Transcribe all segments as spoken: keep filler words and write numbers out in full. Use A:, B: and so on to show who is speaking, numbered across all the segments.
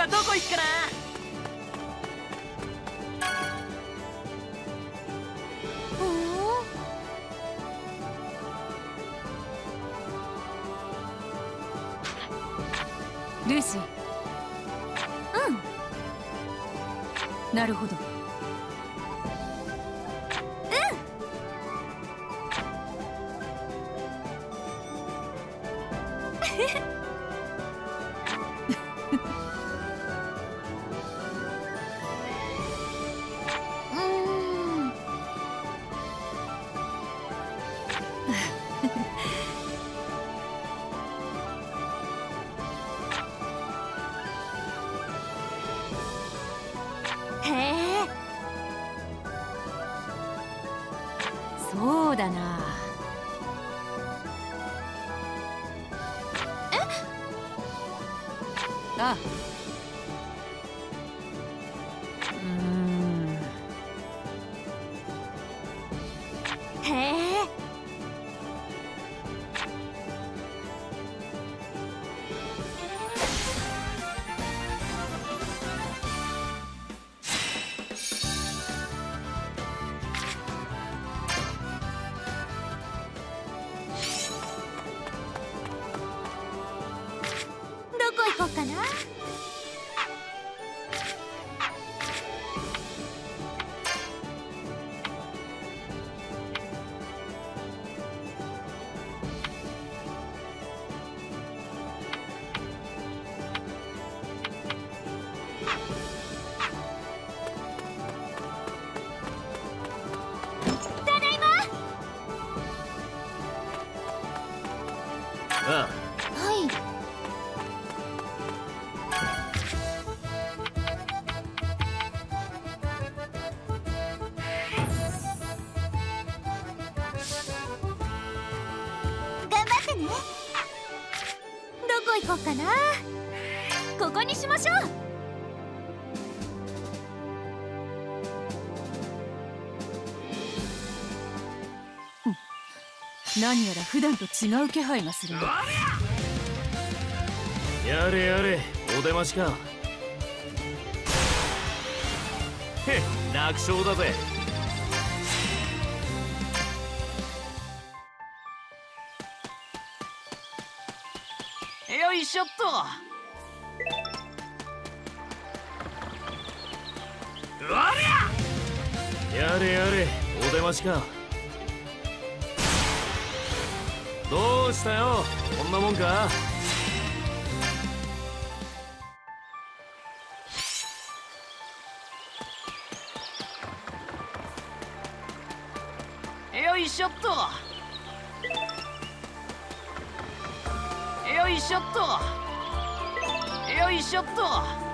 A: はどこ行くかな。
B: ルーシー。うん。なるほど。そうだな。え？あ。うーん。へえ。どこ行こうかな。ただいま。
C: ああ。
B: はい。頑張ってね。どこ行こうかな。ここにしましょう。何やら普段と違う気配がするね。
C: やれやれ、お出ましか。へっ、楽勝だぜ。
A: よいしょっと。
C: やれやれ、お出ましか。どうしたよ、こんなもんか。
A: よいしょっと。よいしょっと。よいしょっと。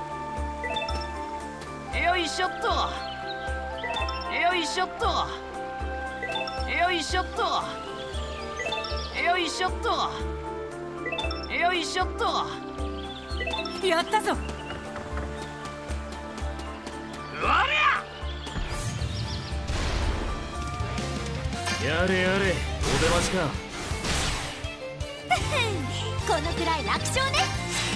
A: よいしょっと。よいしょっと。よいしょっと。よいしょっと。よいしょっと。
B: やったぞ。
C: やれやれ、お出ましか。
B: このくらい楽勝ね。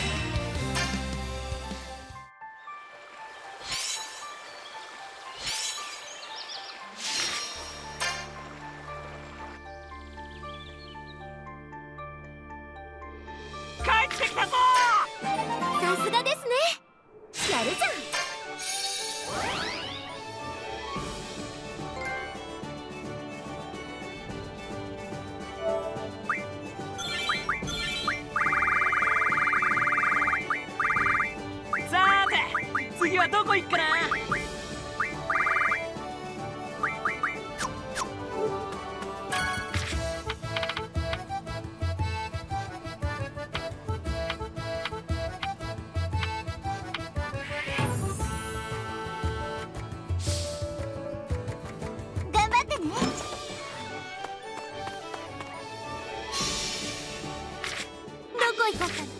A: 帰ってきたぞ。
B: さすがですね。やるじゃん。
A: さーて、次はどこ行くかな。
B: 頑張ってね。どこ行こうかな。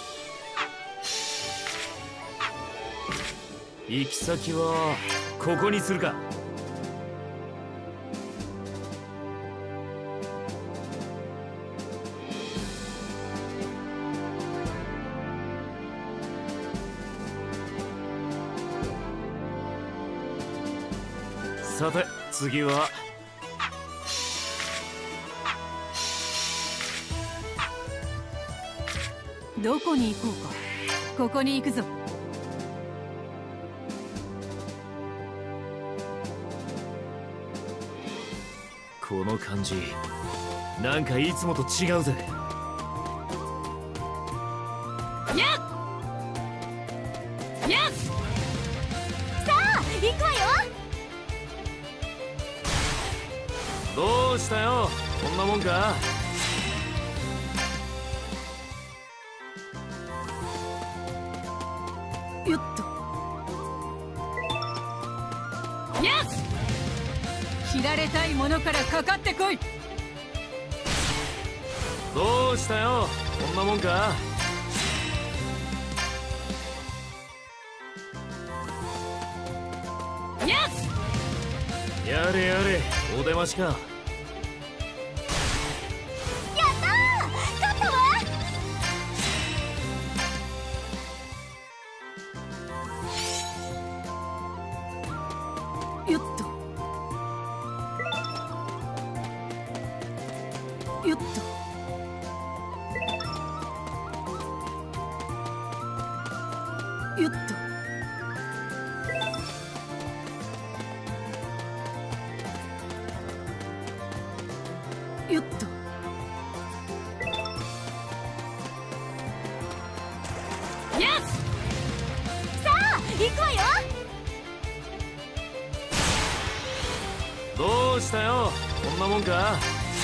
C: 行き先はここにするか。 さて次は
D: どこに行こうか。ここに行くぞ。
C: この感じなんかいつもと違うぜ。
B: にゃっにゃっさあ行くわよ。
C: どうしたよ、こんなもんか。
D: よっと。
B: にゃっ
D: 切られたいものからかかってこい。
C: どうしたよ、こんなもんか。
B: にゃっ
C: やれやれ、お出ましか。
B: やったー勝ったわ。
D: よっと。よっと。よっと。よっと。
B: にゃっさあ行くわよ。
C: どうしたよ、こんなもんか。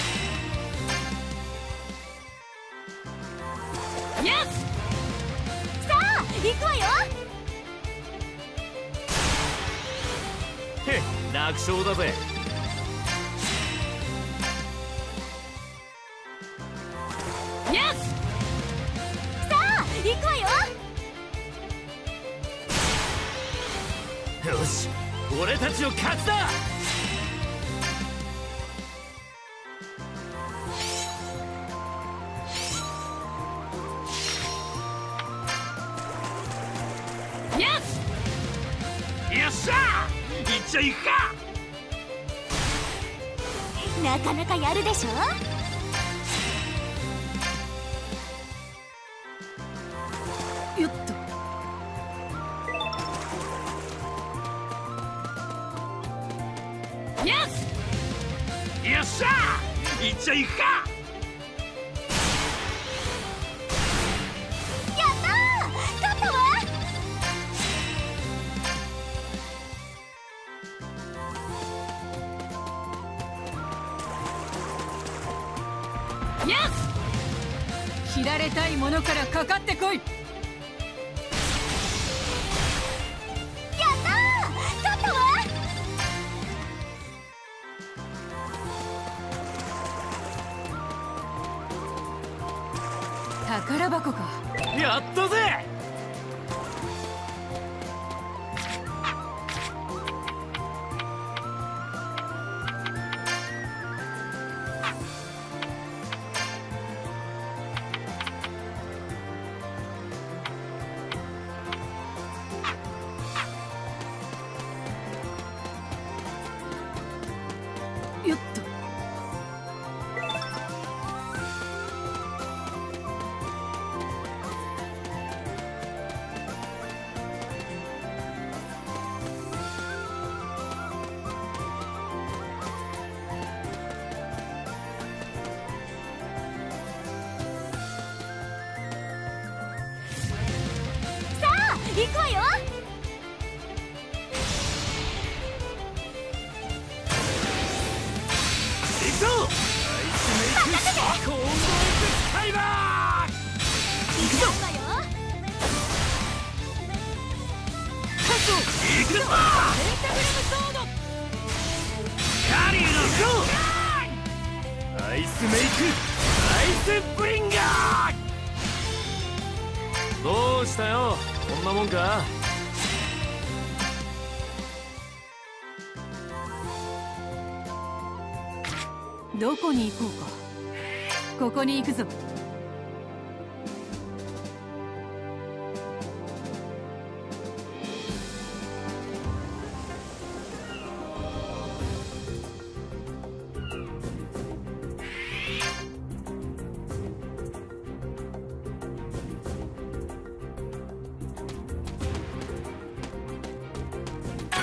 B: にゃっさあ行くわよ。
C: へっ、楽勝だぜ。
B: にゃっさあ行くわよ。
C: よし、俺たちの勝ちだ。
B: にゃっ
C: よっしゃ、いっちゃいくか。
B: なかなかやるでしょ。
D: よっと。
B: にゃっ
C: よっしゃ、いっちゃいくか。
B: やったー勝ったわ。にゃっ
D: 切られたいものからかかってこい。
B: やったー勝ったわ。
D: 宝箱か。
C: やったぜ。
D: よっと。
B: さあ行くわよ。
C: 行くぞ。アイスメイクコーンドエクスカイバー。行くぞ。
B: 行くわよ。
C: 行くぞ。
D: ペンタグラムソード。
C: カリーのゴー。アイスメイクアイスブリンガー。どうしたよ、こんなもんか。
D: どこに行こうか。ここに行くぞ。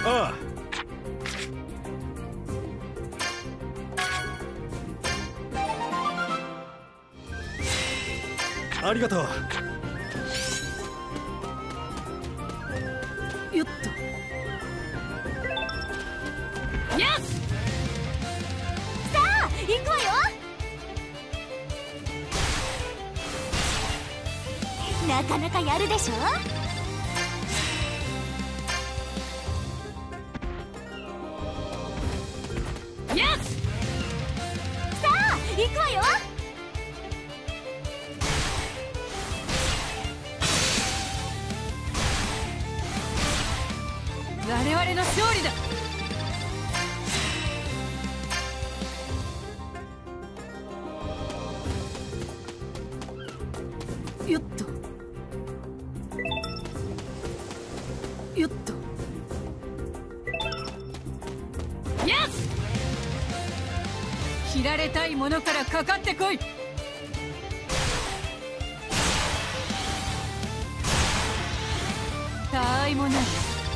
C: ああ、ありがとう。
D: よっと。
B: よし、さあ行くわよ。なかなかやるでしょ。よし、さあ行くわよ。
D: 我々の勝利だ。よっと。よっと。
B: よし、
D: 切られたいものからかかってこい。たわいもない。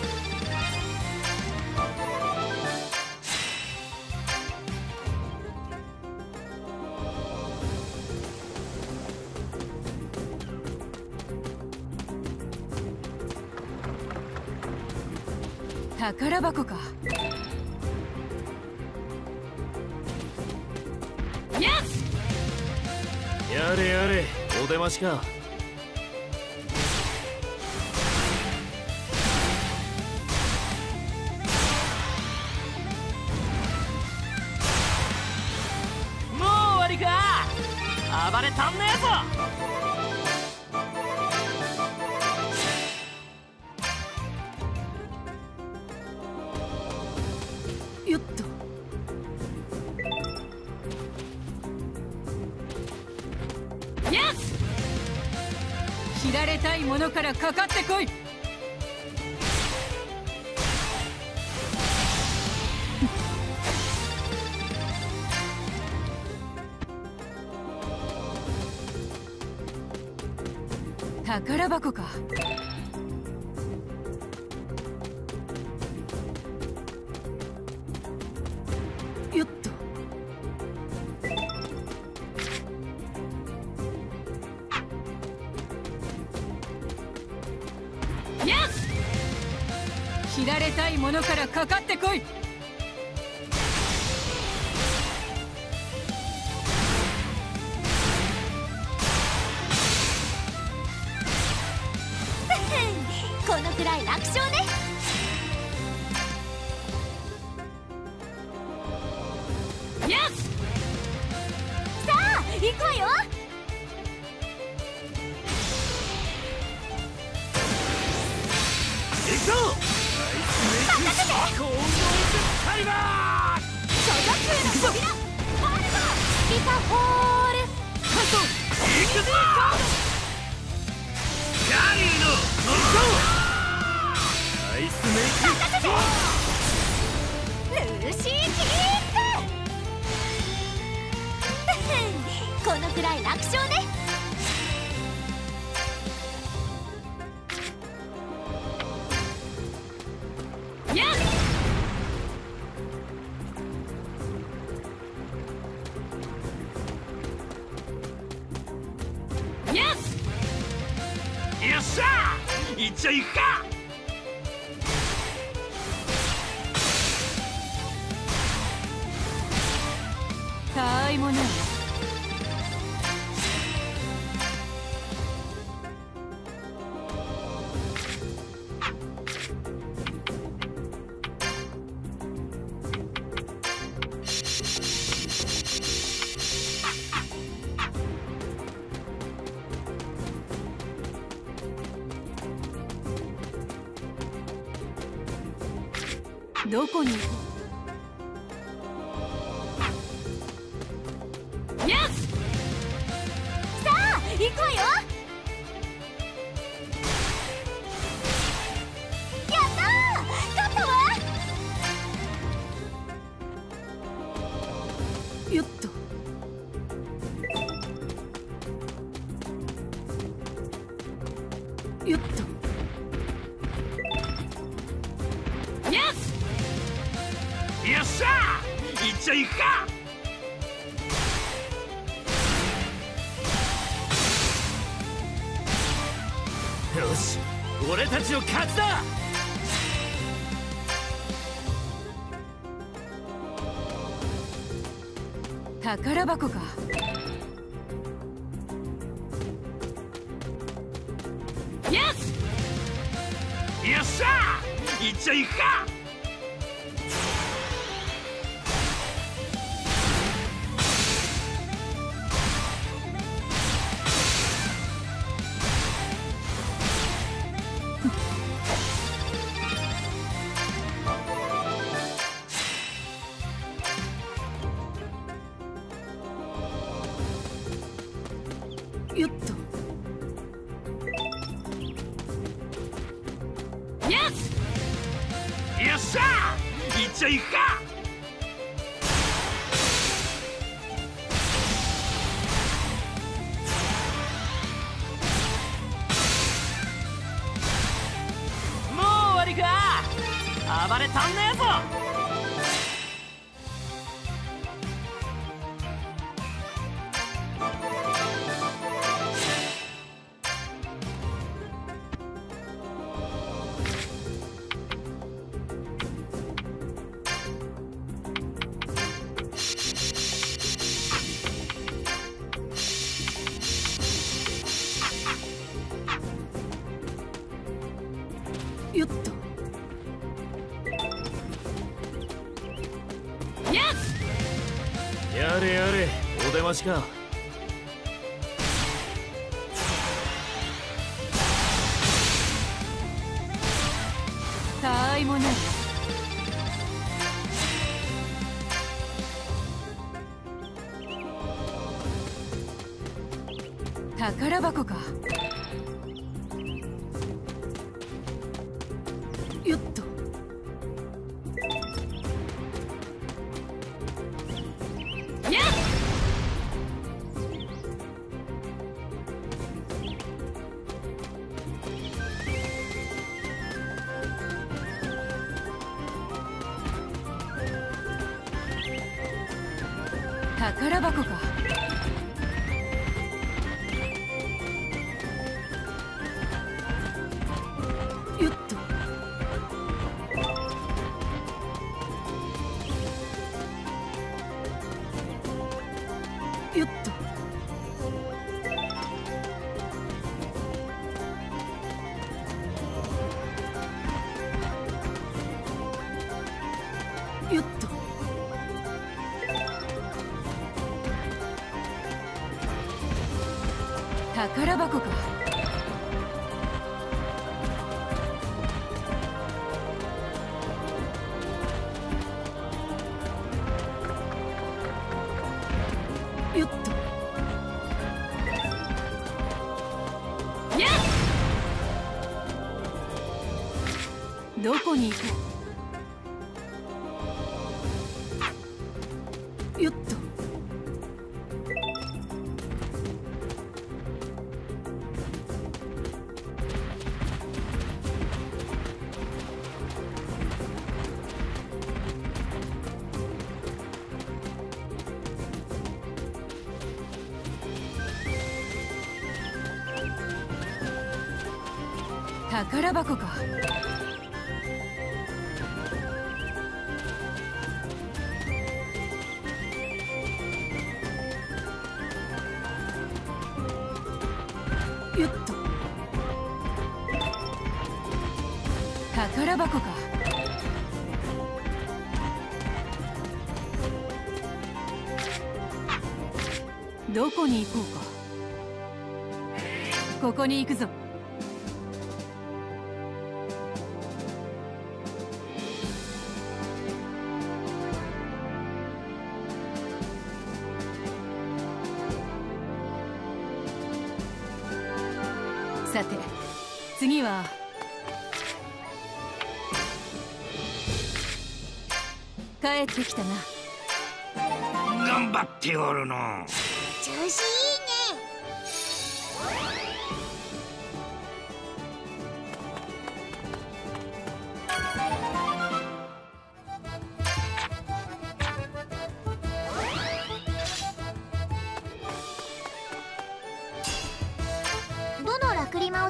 D: 宝箱か。
B: よし、
C: やれやれ、お出ましか。
A: もう終わりか。暴れたんねえぞ。
D: よっと。
B: よし、
D: 切られたいものからかかってこい。宝箱か。よっと。
B: よし、
D: 切られたいものからかかってこい。
B: このくらい楽勝ね。よし、さあ行くわよ。
C: 行くぞ。
B: 任せて。
C: 高能タイマー。
B: 所属への扉、ファールドリカホール
C: 行くぞ。ガリーのノックアイスメイク。
B: 任せて。ルーシーキープこのくらい楽勝ね。よし、よし、
C: よっしゃー、いっちゃいくか。
D: たわいもない。どこに行こ
B: よし、さあ行くわよ。やったー、勝ったわ。
D: う。よっと。よっと。
B: よし、
C: よっしゃいっちゃいくか。よし、俺たちの勝ちだ。
D: 宝箱か。
C: よし、よっしゃいっちゃいくか。
D: よっと。
C: よし、よっしゃいっちゃいくか。
A: もう終わりか。暴れたんねえぞ。
D: よっと。
C: よし、
A: やれやれ、お出ましか。
D: たわいもない。宝箱か。よっと。
C: よし、
D: 宝箱か。よっと。よっと。よっと。宝箱か。よっと。
C: よし、
D: どこに行こう。よっと。宝箱か。よっと。宝箱か。どこに行こうか。ここに行くぞ。さて次は帰ってきたな。
C: 頑張っておるの。
B: 調子いいね。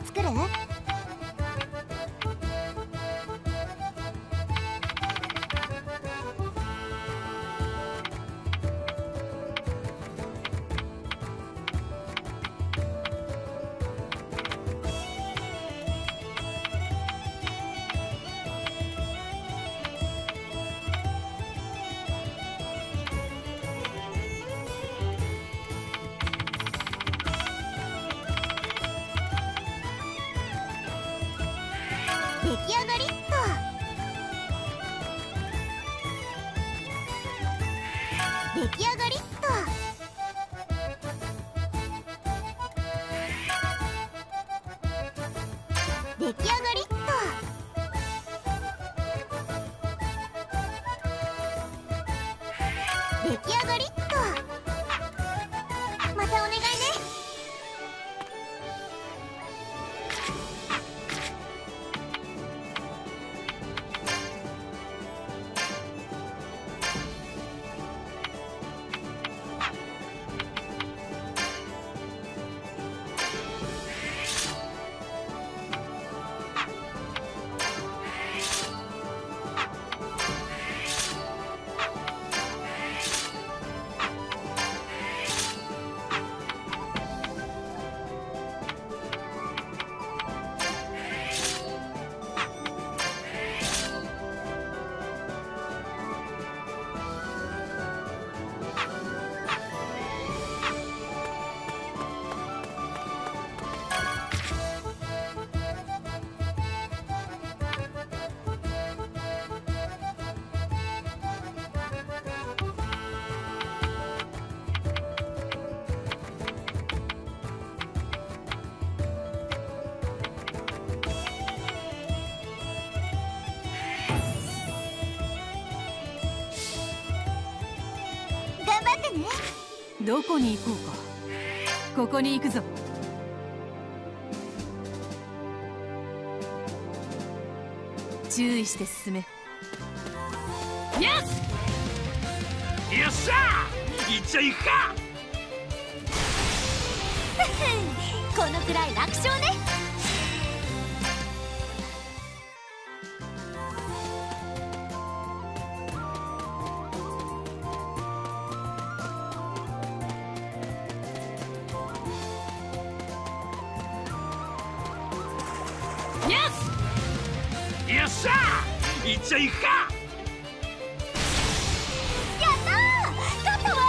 B: 作る？出来上がりっと。出来上がりっと。出来上がりっと。出来上がりっと。またお願いね。
D: どこに行こうか。ここに行くぞ。注意して進め。
C: よっしゃー、いっちゃいくか。
B: このくらい楽勝ね。
C: よっしゃー、いっちゃいくか。
B: やったー、勝ったわ。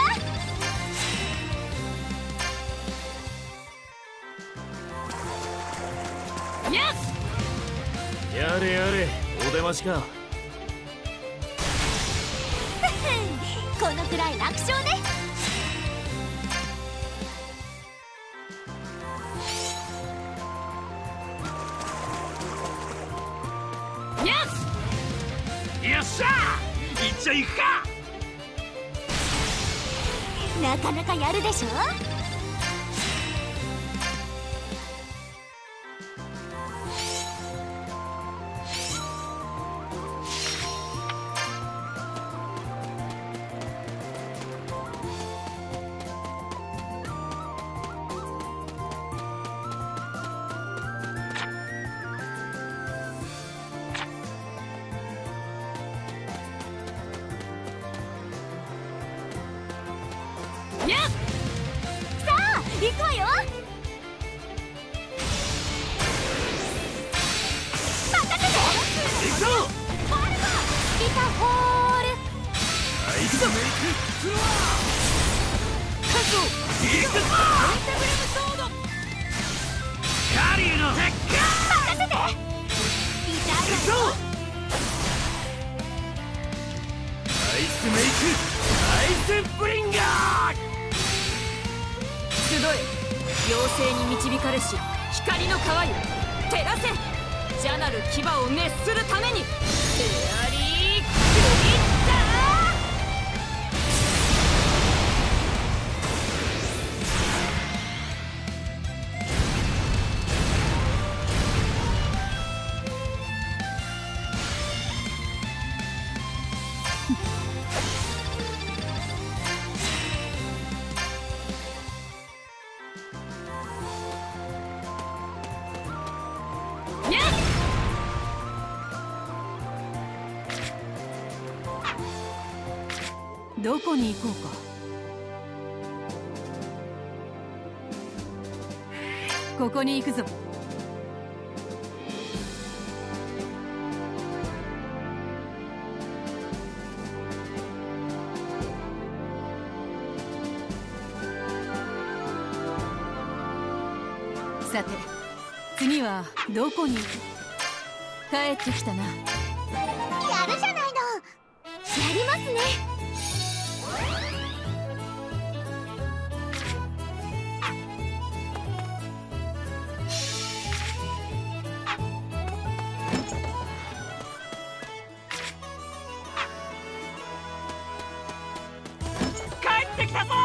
C: やれやれ、お出ましか。
B: このくらい楽勝ね。
C: よっしゃー、いっちゃいくか。
B: なかなかやるでしょ。さあ行くわよ。任せて。
C: 行くぞ。
B: フォールボーリタホール。
C: アイスメイクフロア。カット。行くぞ。アイテブレムソード。カリーの鉄火。
B: 任せて。痛い
C: 行くぞ。アイスメイクアイスブリンガー。
D: 集え、妖精に導かれし光の川よ、照らせ。邪なる牙を滅するために。エアリークリッタ
E: どこに行こうか。ここに行くぞ。さて次はどこに行く。帰ってきたな。
B: やるじゃないの。やりますね。
C: 帰ってきたぞ。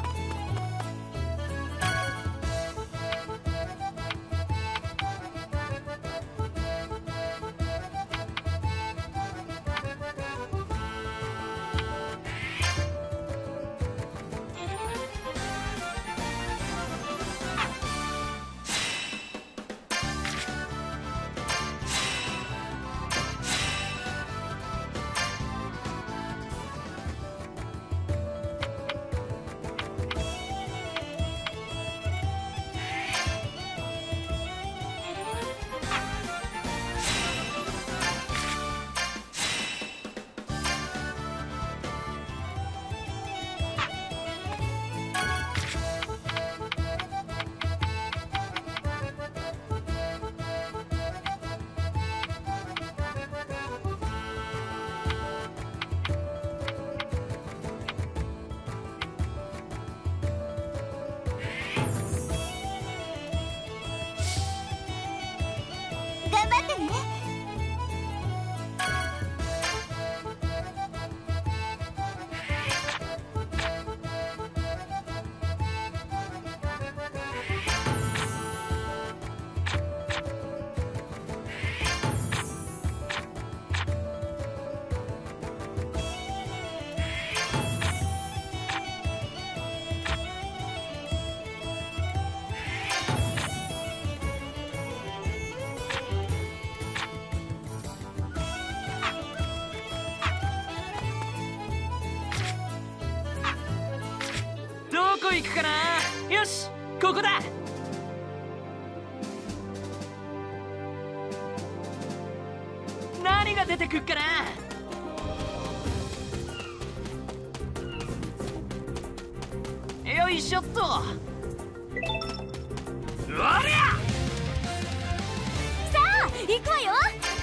B: 頑張ってね。
A: どこ行くかな。よし、ここだ。何が出てくっかな。よいしょっと。
C: おりゃ。
B: さあ行くわよ。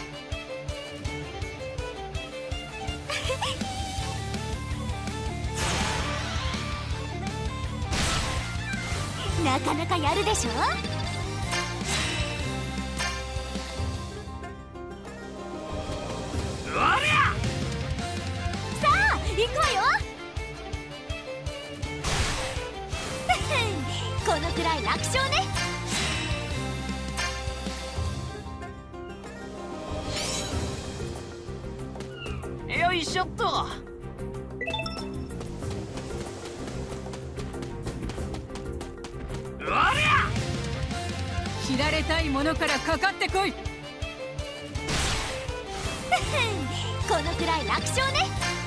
B: なかなかやるでしょ。
C: おりゃ。
B: さあ行くわよ。このくらい楽勝ね。
A: よいしょっと。
C: おりゃ。
E: 切られたいものからかかってこい。
B: このくらい楽勝ね。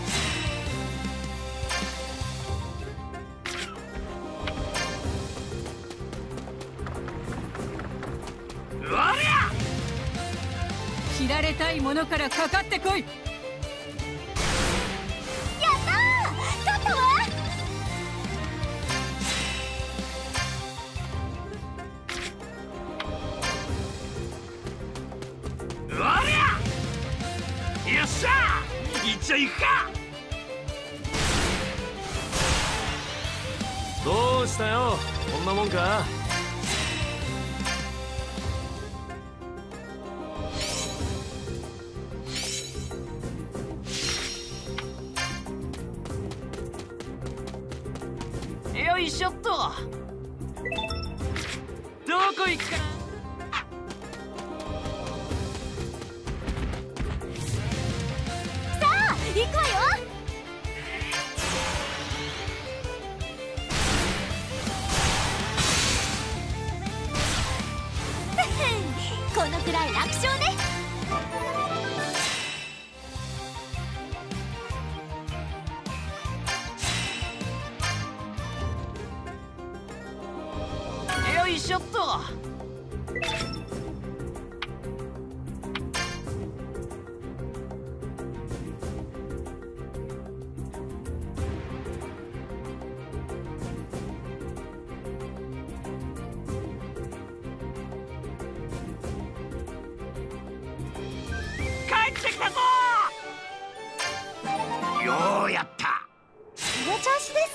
C: おりゃ。
E: 切られたいものからかかってこい。
B: やったー、勝ったわ。
C: おりゃ。よっしゃ。行っちゃいくか。
F: どうしたよ、こんなもんか。
A: よいしょっと。どこ行くかな。
B: さあ行くわよ。このくらい楽勝ね。
C: ってきたぞ。
A: ようやった。
B: その調子です。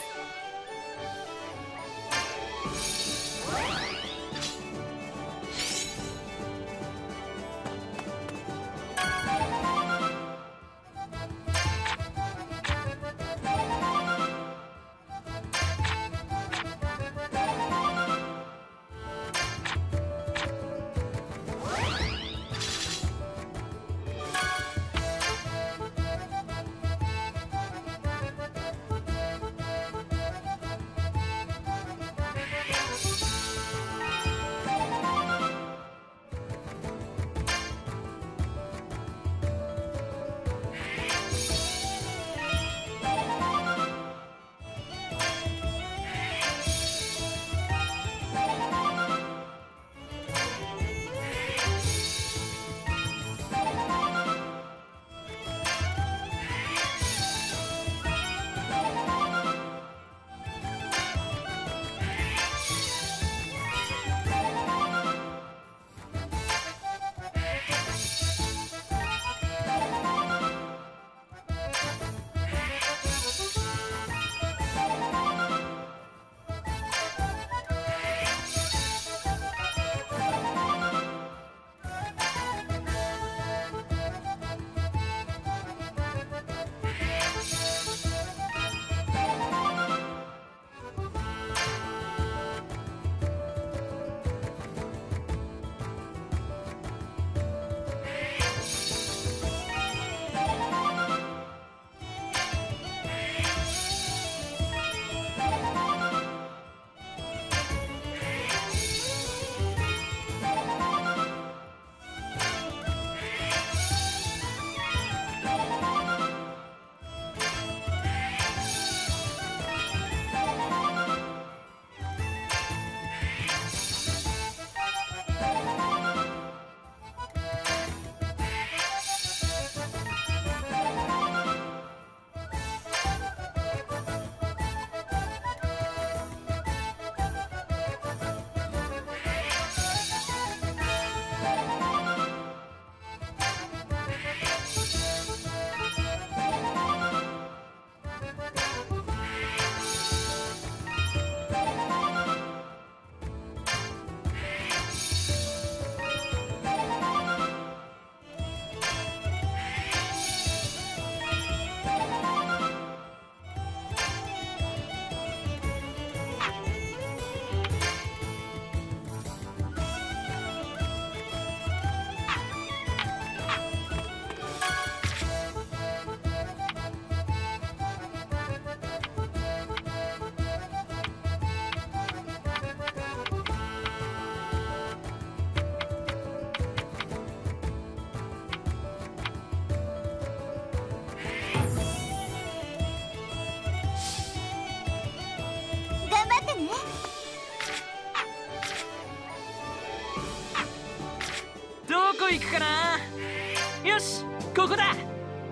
A: どこ行くかな。よし、ここだ。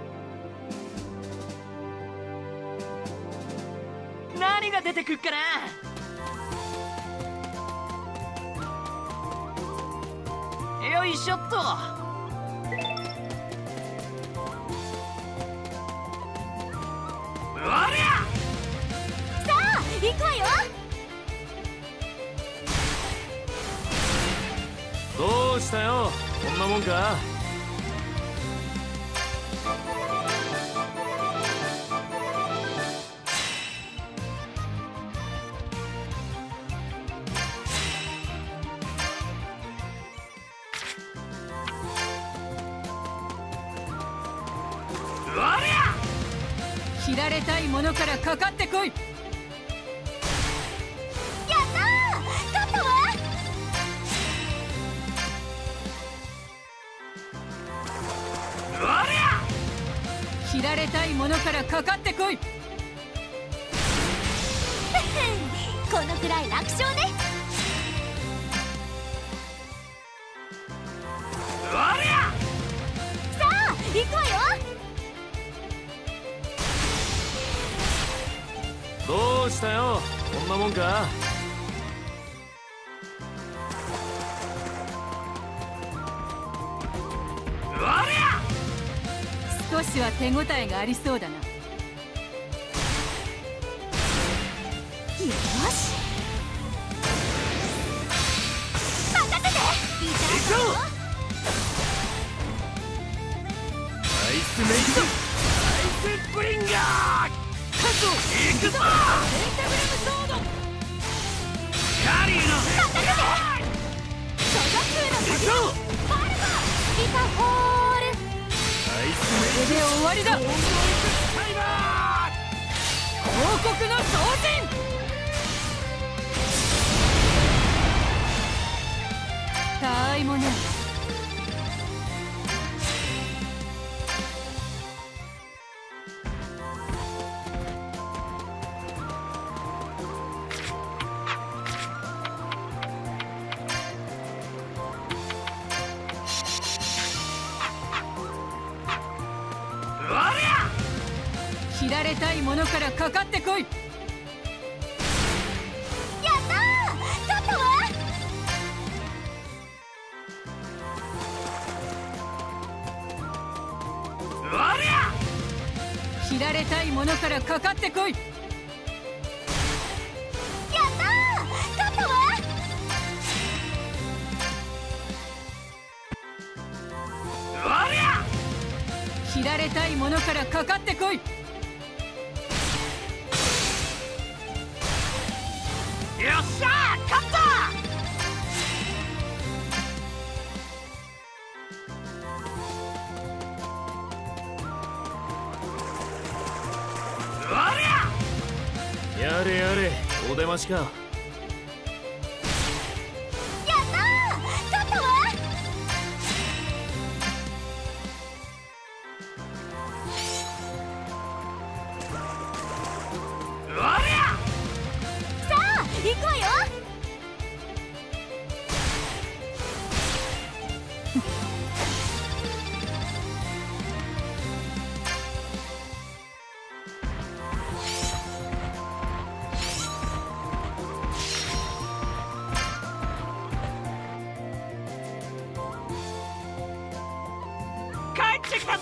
A: 何が出てくっかな。よいしょっと。おりゃ。
B: さあ行くわよ。
F: どうしたよ、こんなもんか。
E: 切られたいものからかかってこい。
B: やったー、勝ったわ。
E: 切られたいものからかかってこい。
B: このくらい楽勝ね。さあ行くわよ。
F: どうしたよ、こんなもんか。
E: スは手応えがありそうだな。よし、
B: 任せて。いたぞ。
C: アイスメイクアイスブリンガーカズオ行くぞ。ペンタグラムソードカリーの
B: 任せて。所属の
C: 行くぞ。
B: ファルバピカホール。
C: アイス
E: これで終わりだ。
C: メイクタイマ
E: 王国の総人。たわいもない。切られたいものからかかってこい。
B: やったー。勝ったわ。
E: 切られたいものからかかってこい。
B: やったー。勝ったわ。
E: 切られたいものからかかってこい。
C: よっしゃー勝った。
F: やれやれ、お出ましか。
B: やったー。勝ったわ。さあ行くわよ。
C: 帰ってきたぞ。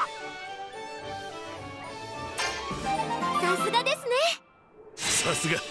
B: さすがですね。
F: さすが。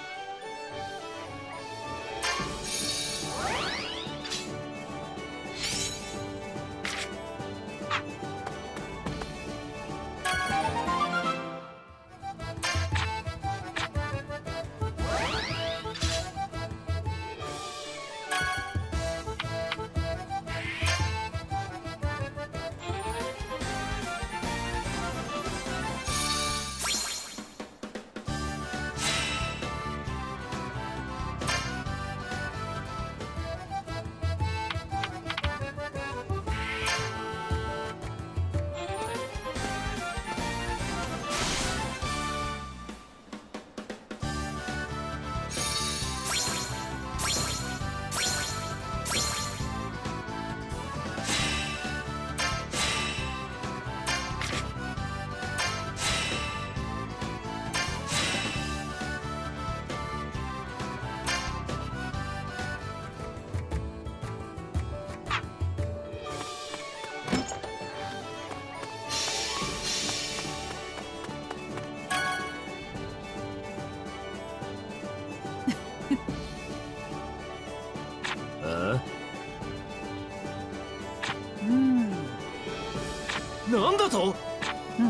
F: なんだと？
E: うん。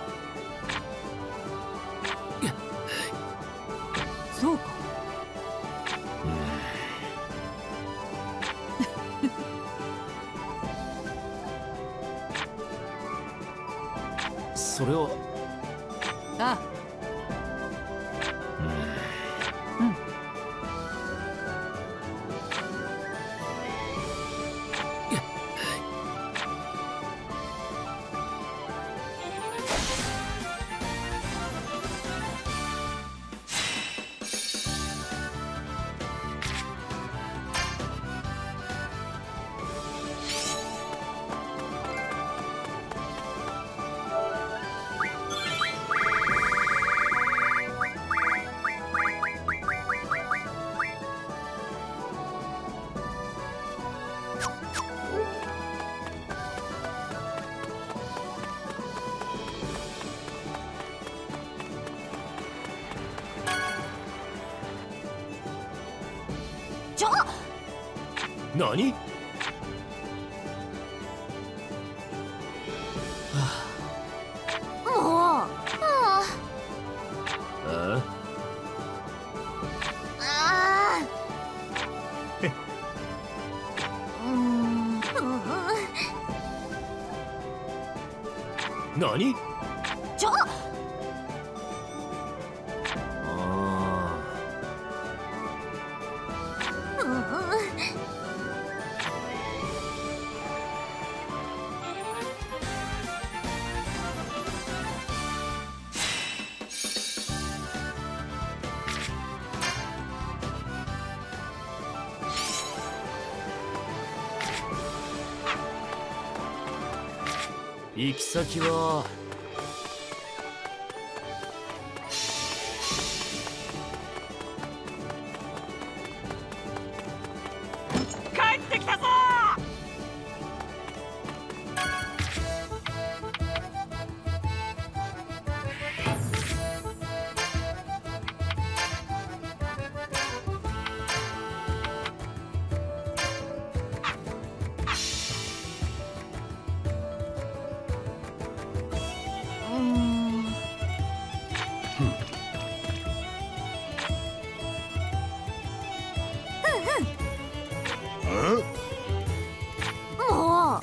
E: そうか。
F: それは。
E: ああ。うん。うん。
F: 何？
B: もう。あ
F: あ
B: あ。ああ。うーん。
F: 何？
B: ちょ。
F: あ
B: うん。
F: 行き先は
C: 帰ってきたぞ。
B: うーん。もう。
F: お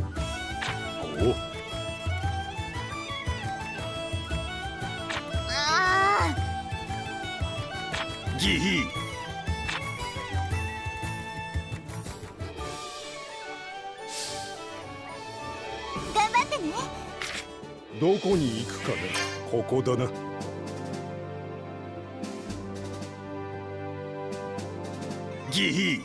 B: ああ。
F: ギヒ。
B: 頑張ってね。
G: どこに行くかな。ここだな。
F: ギヒ。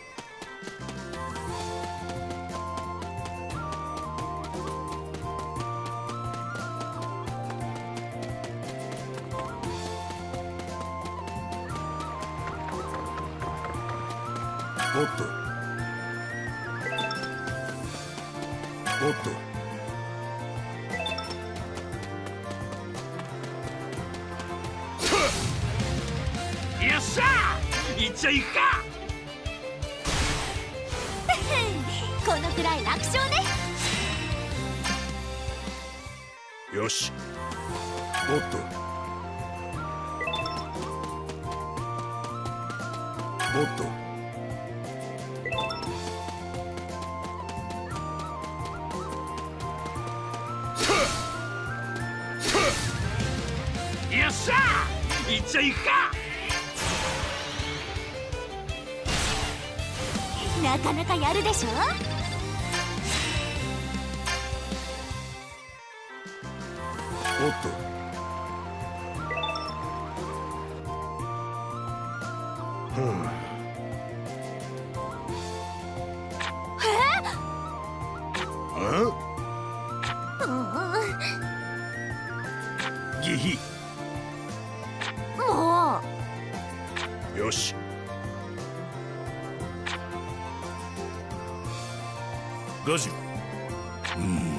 G: おっとおっと
C: よっしゃー、行っちゃいくか。
B: このくらい楽勝ね。
G: よし。おっとおっと
C: よっしゃー、行っちゃいくか。
B: なかなかやるでしょ。
G: おっとふんあギヒ。
B: もう。
G: よし。ガジュ。うん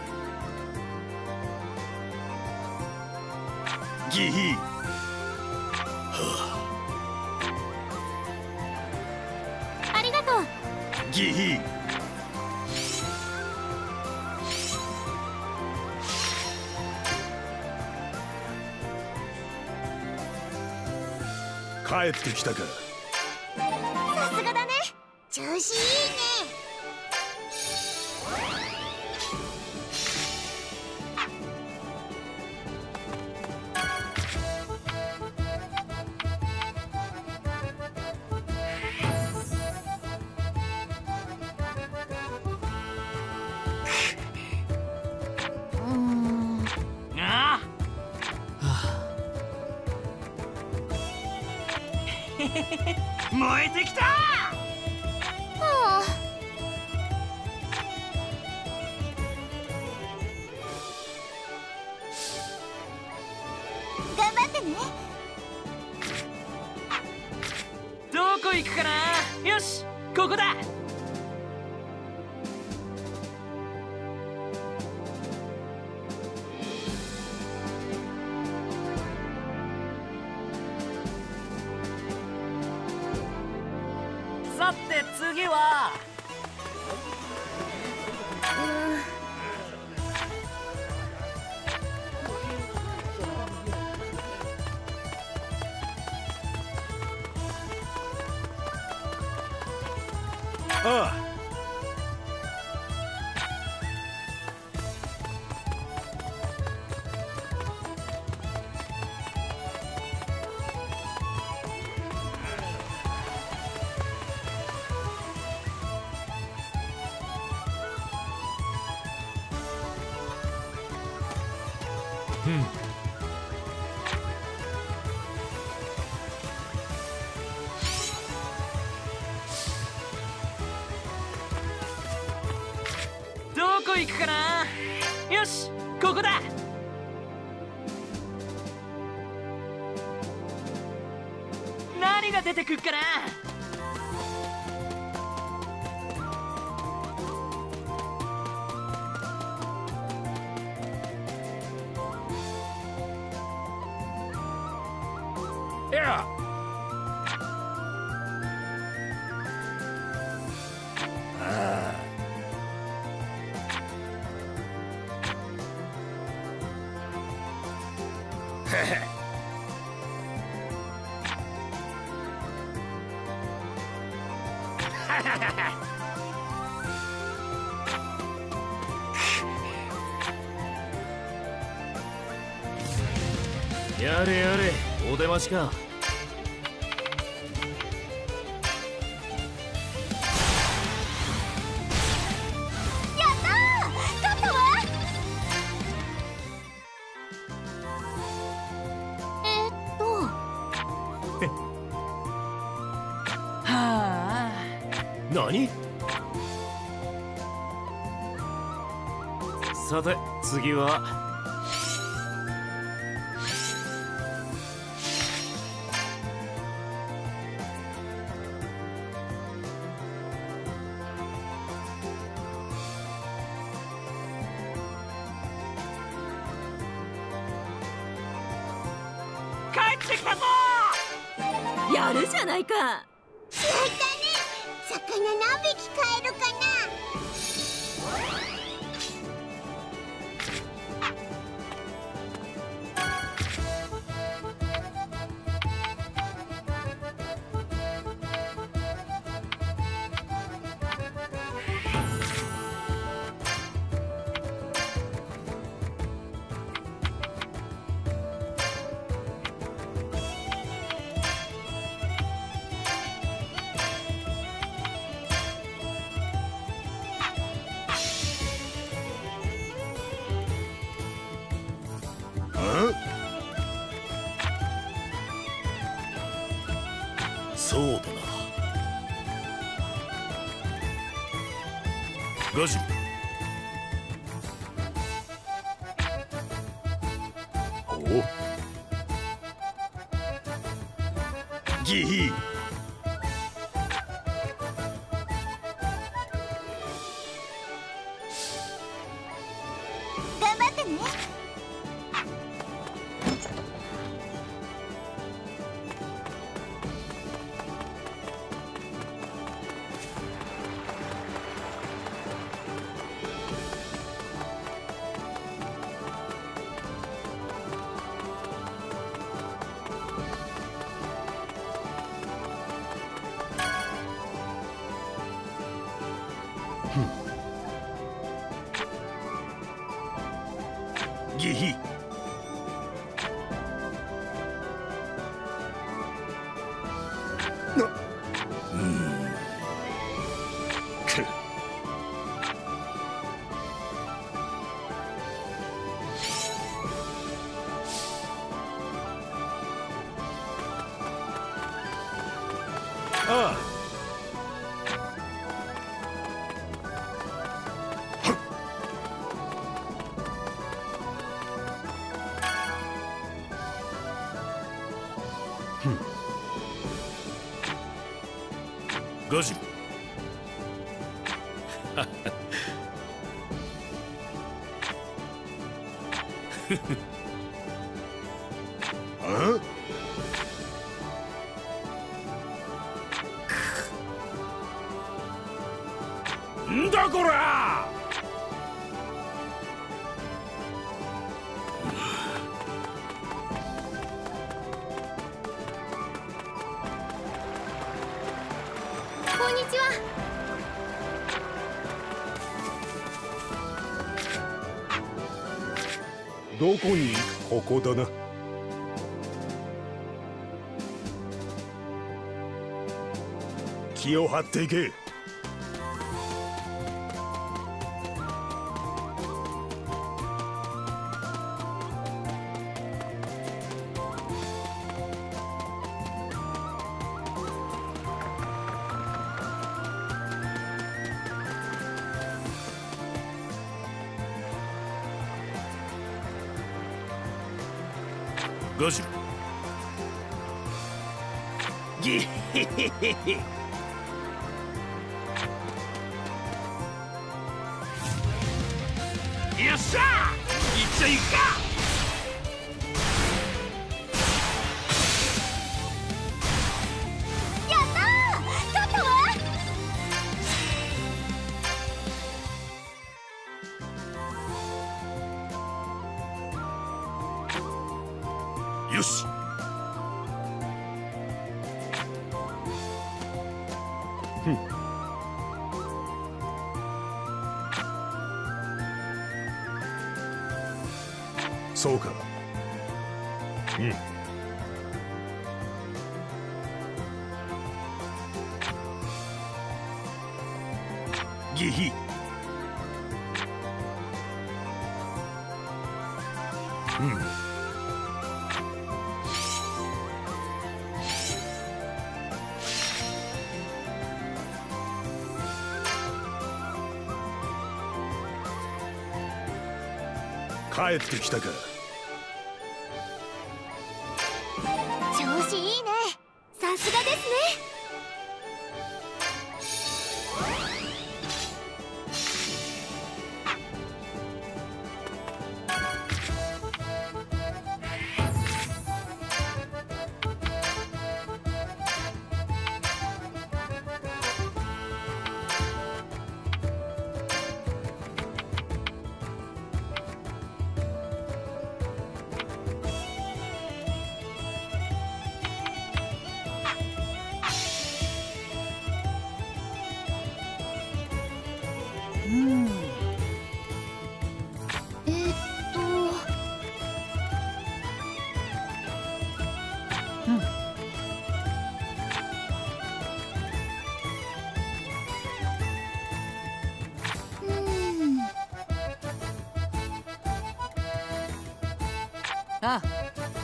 G: ギヒ。
B: ありがとう。
G: ギヒ。帰ってきたか。
B: さすがだね。調子いいね。うーん。
C: ああ。燃えてきた。
B: はあ。頑張ってね。
C: どこ行くかな。よし、ここだ。さて次は
G: ああ。
A: どこ行くかな。よし、ここだ。何が出てくっかな。
G: いや。
F: やれやれ、お出ましか。
B: やったー、勝ったわ。えっと
A: はあ。
F: 何？さて次は。
D: やるじゃないか。
B: やったね。魚何匹買えるかな。
G: そうだな。ガジン。おお。ギヒー。
B: 頑張ってね。
G: ギヒ。な、うん。く。ああ。ガジン。あ？んだこら！
B: こんにちは。
G: どこに行く？ここだな。気を張っていけ。ガジラ。ギヘヘヘヘ。よっしゃー、いっちゃいくか。
B: やったー、勝ったわ。
G: よし。ふん。そうか。うん。ギヒ。うん。帰ってきたか。
B: 調子いいね。さすがですね。
E: うん
B: えーっと
E: うん
B: うん
E: ああ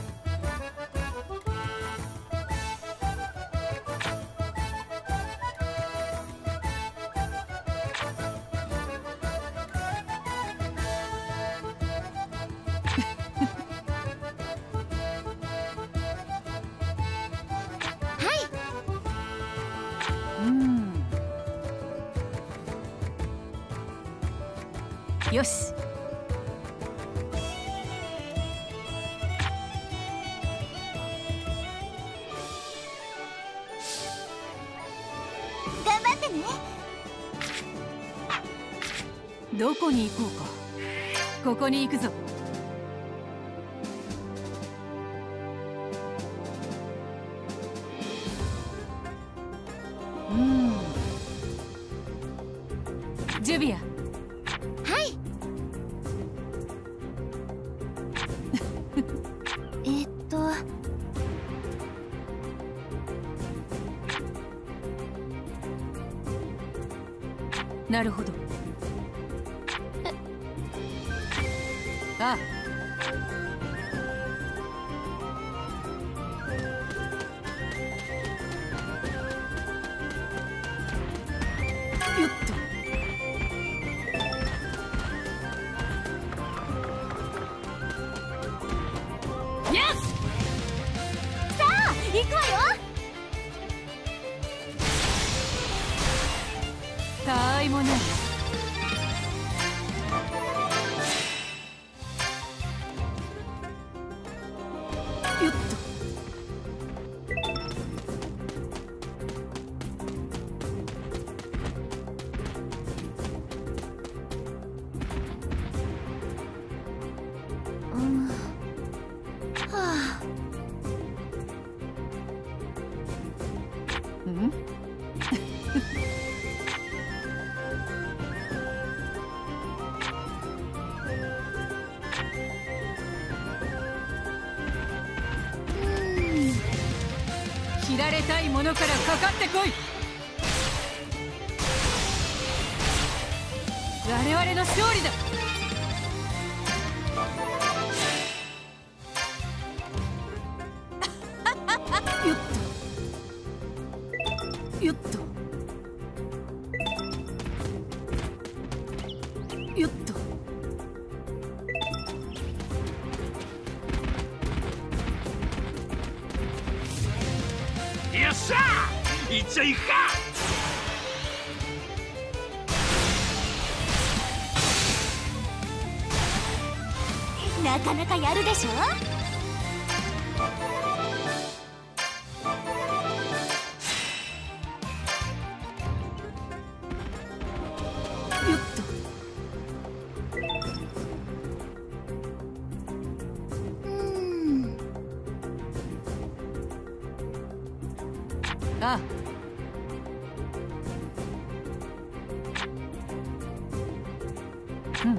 E: うんよし
B: 頑張ってね。
E: どこに行こうか。ここに行くぞ。うんジュビア。
B: はいえーっと
E: なるほど。ああよっと。
B: よし。さあ行くわよ。
E: たわいもない。 られたいものからかかってこい。我々の勝利だ。よっとよっとよっと。
C: よっしゃー、いっちゃいくか。
B: なかなかやるでしょ。
E: よっと。
B: うーん。
E: ああ。うん。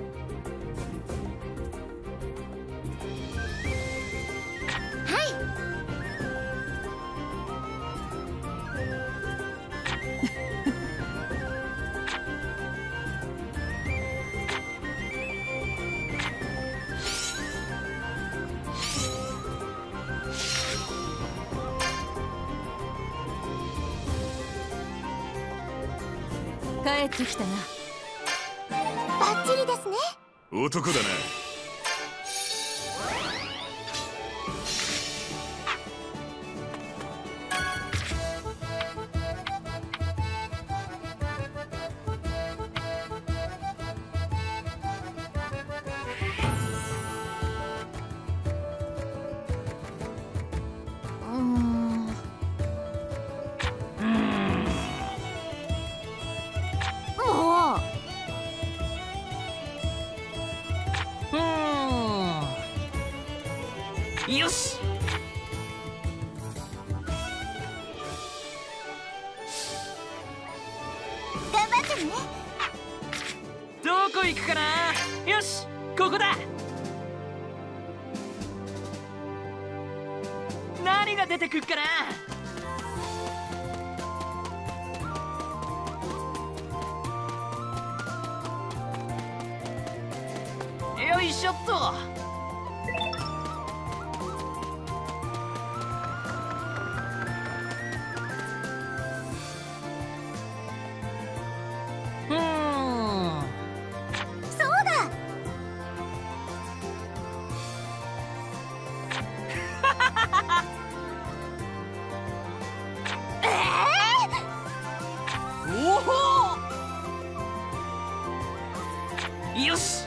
E: 帰ってきたな。
B: バッチリですね。
G: 男だな。
C: よし。
B: 頑張ってね。
A: どこ行くかな。よし、ここだ。何が出てくっかな。よいしょっと。よし。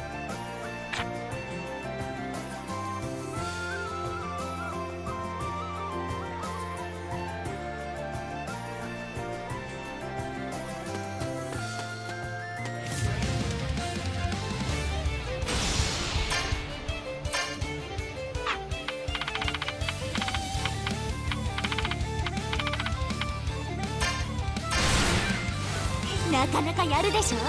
B: なかなかやるでしょ。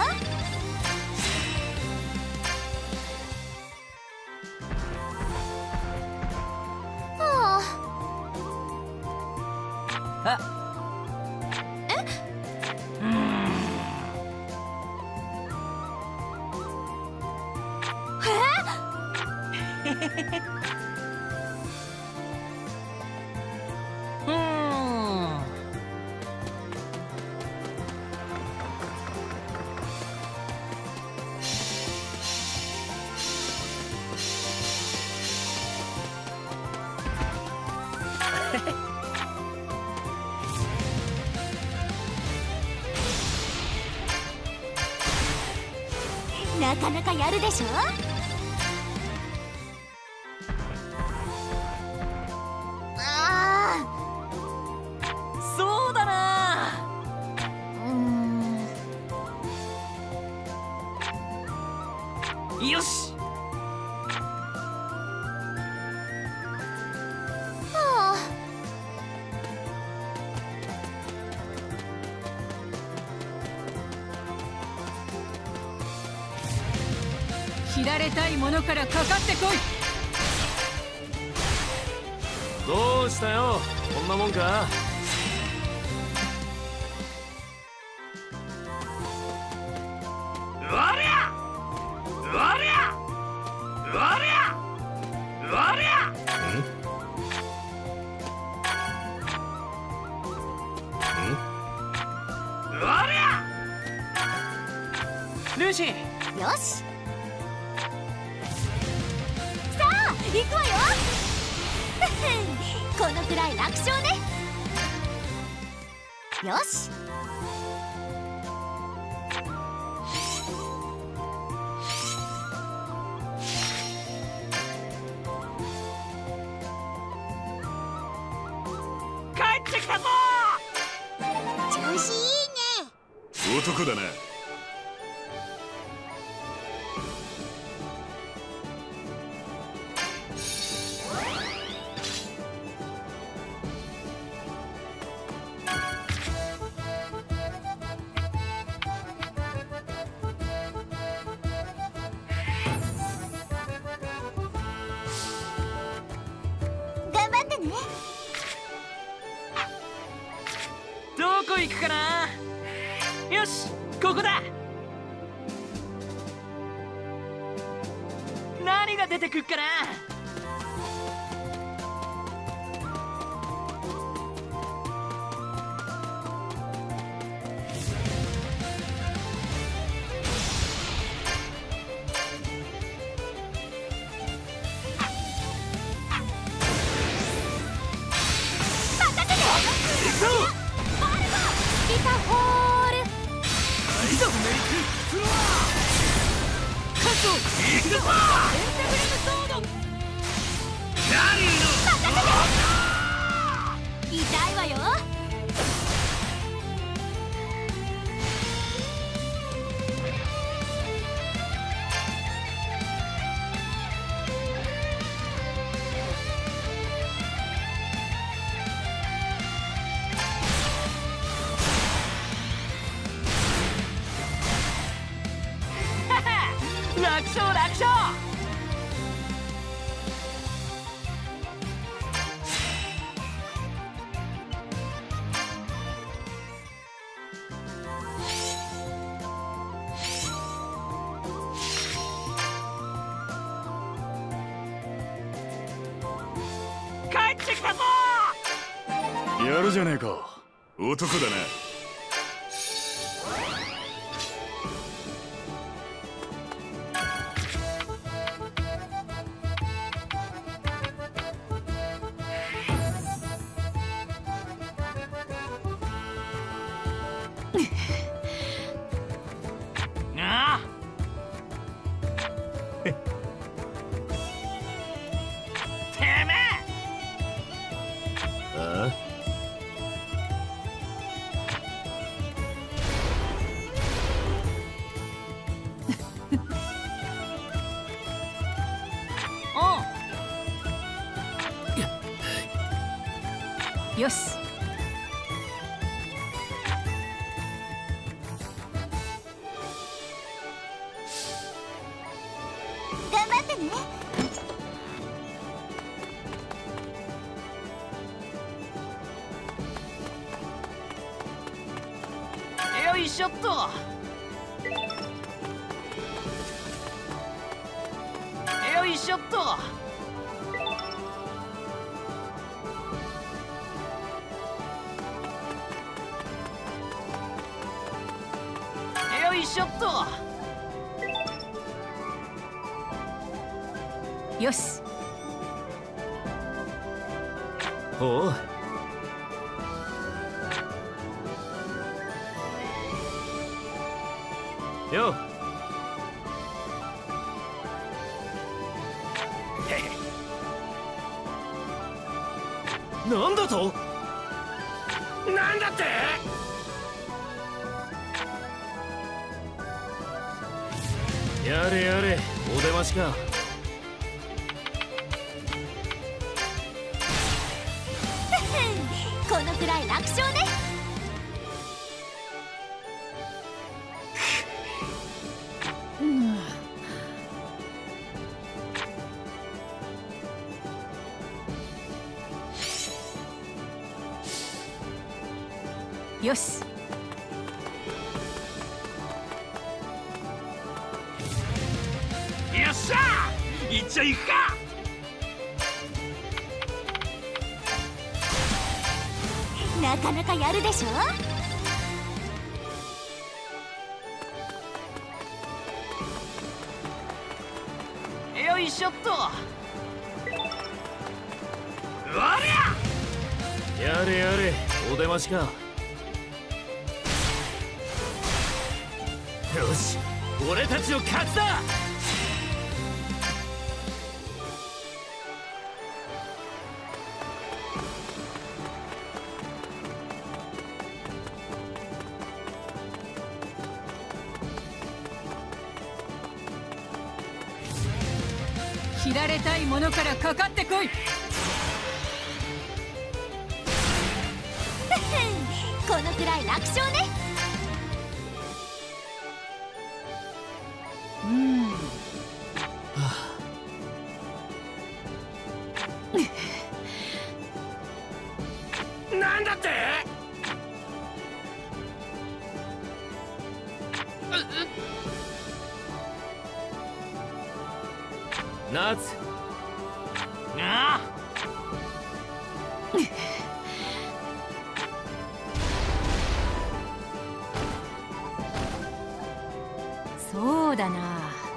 A: あ、
B: え？
A: うーん。
B: え？
A: うーん。
B: なかなかやるでしょ。ああ、
A: そうだな。
B: うーん。
A: よし。
B: はあ。
E: 切られたいものからかかってこい。
F: どうしたよ、こんなもんか。
A: し。
B: よし、さあ行くわよ。このくらい楽勝ね。よし、
C: 帰ってきたぞ。
B: 調子いいね。
G: 男だな。
B: 頑張ってね。
A: どこ行くかな。よし、ここだ。何が出てくっかな。
B: リタホール。
C: いざメイクフロア。カット行くぞ。ペンタグラムソード。ガリーの
B: 痛いわよ。
A: 楽勝楽勝。
C: 帰ってきたぞ。
G: やるじゃねえか。男だな。
A: ああ、てめえ。
F: あ
A: おう、
E: よし、
B: 頑張ってね。
A: よいしょっと。よいしょっと。よいしょっと。
E: よし、
F: ほう。よなんだと。
C: なんだって。
F: やれやれ、お出ましか。
B: このくらい楽勝ね。
E: よし、
C: よっしゃ。いっちゃいくか。
B: なかなかやるでしょ。
A: よいしょっと。
F: やれやれ、お出ましか。よし、俺たちの勝ちだ。
E: 切られたいものからかかってこい。
B: このくらい楽勝ね。
E: うん。
C: なんだって。
F: ナツ。
A: ああ。
E: そうだな。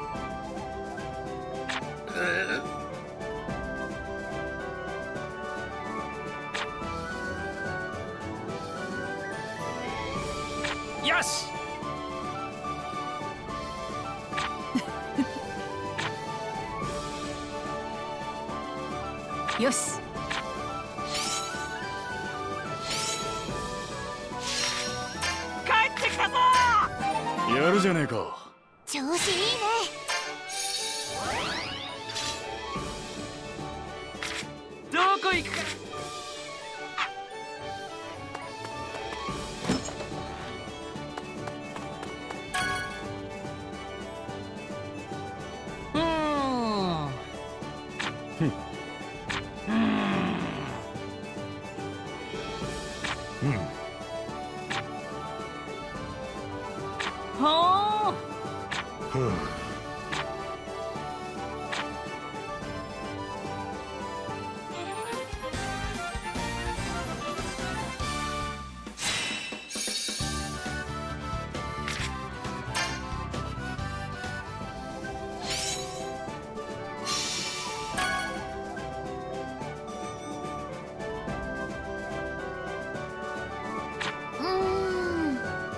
C: よし。
E: よし。
C: 帰ってきたぞ。
G: やるじゃねえか。
B: 調子いいね。
A: どこ行くか。うーん。はあ。
B: うーん。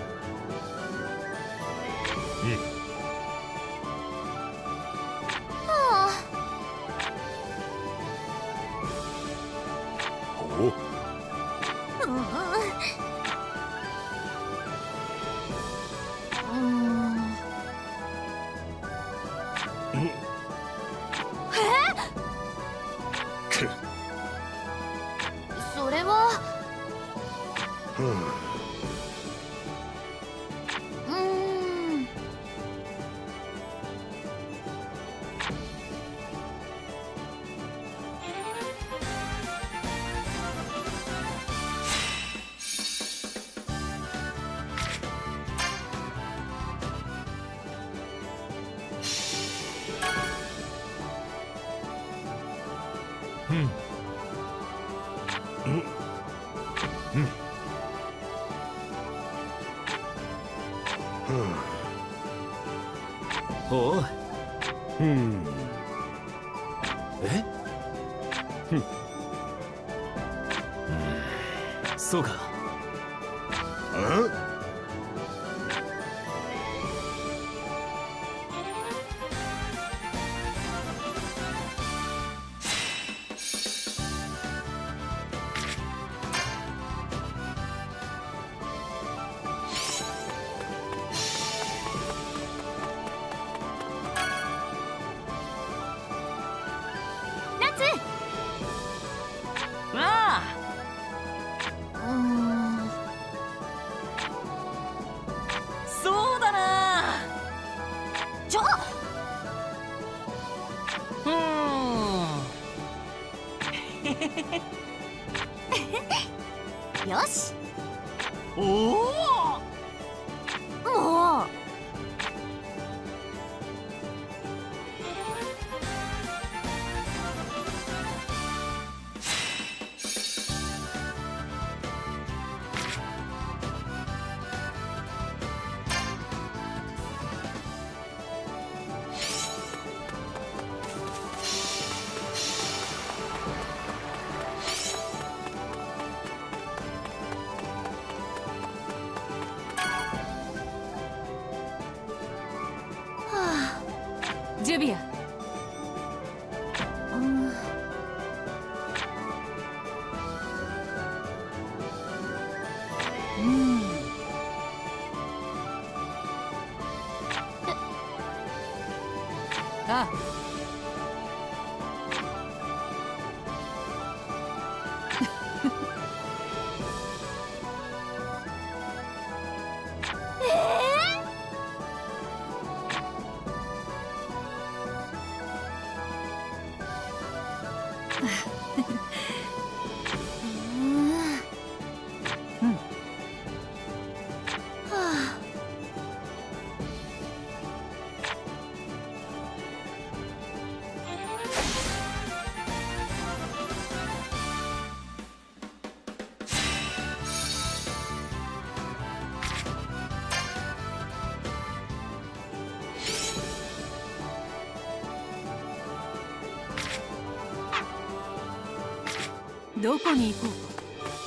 B: は
G: お。
B: あ。うん。うん。
G: くっ。
B: それは。
G: ふう。
B: うーん。
F: おう。
G: うん。
F: え？
G: ふん。
F: そうか。
G: あ？
A: ああ。
B: うーん。
A: そうだな。
B: ちょ。
A: うーん。
B: よし。
A: おお。
B: もう。
E: ジュビア。
B: うん
E: うんあどこに行こうか。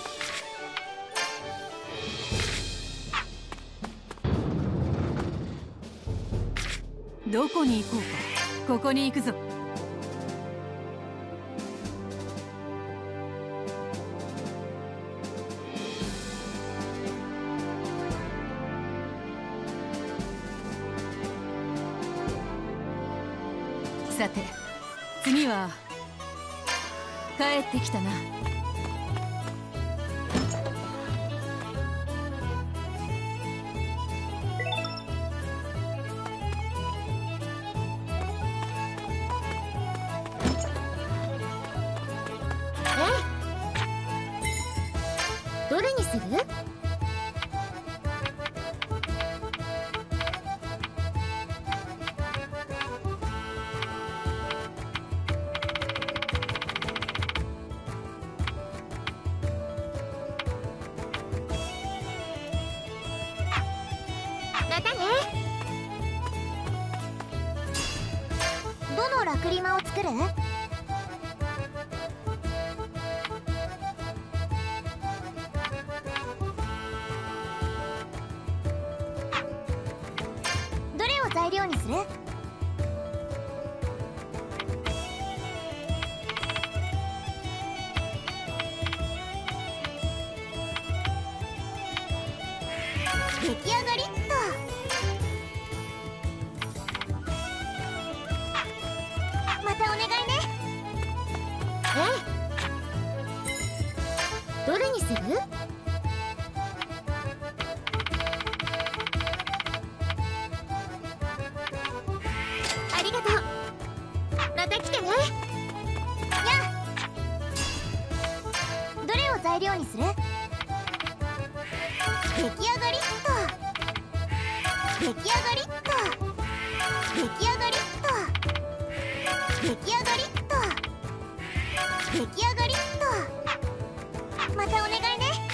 E: どこに行こうか。ここに行くぞ。さて次は帰ってきたな。
B: どれにする？またね。どのラクリマを作る？材料にする？出来上がりっと。またお願いね。ええ。どれにする？材料にする？出来上がりっと。出来上がりっと。出来上がりっと。出来上がりっと。出来上がりっと。またお願いね。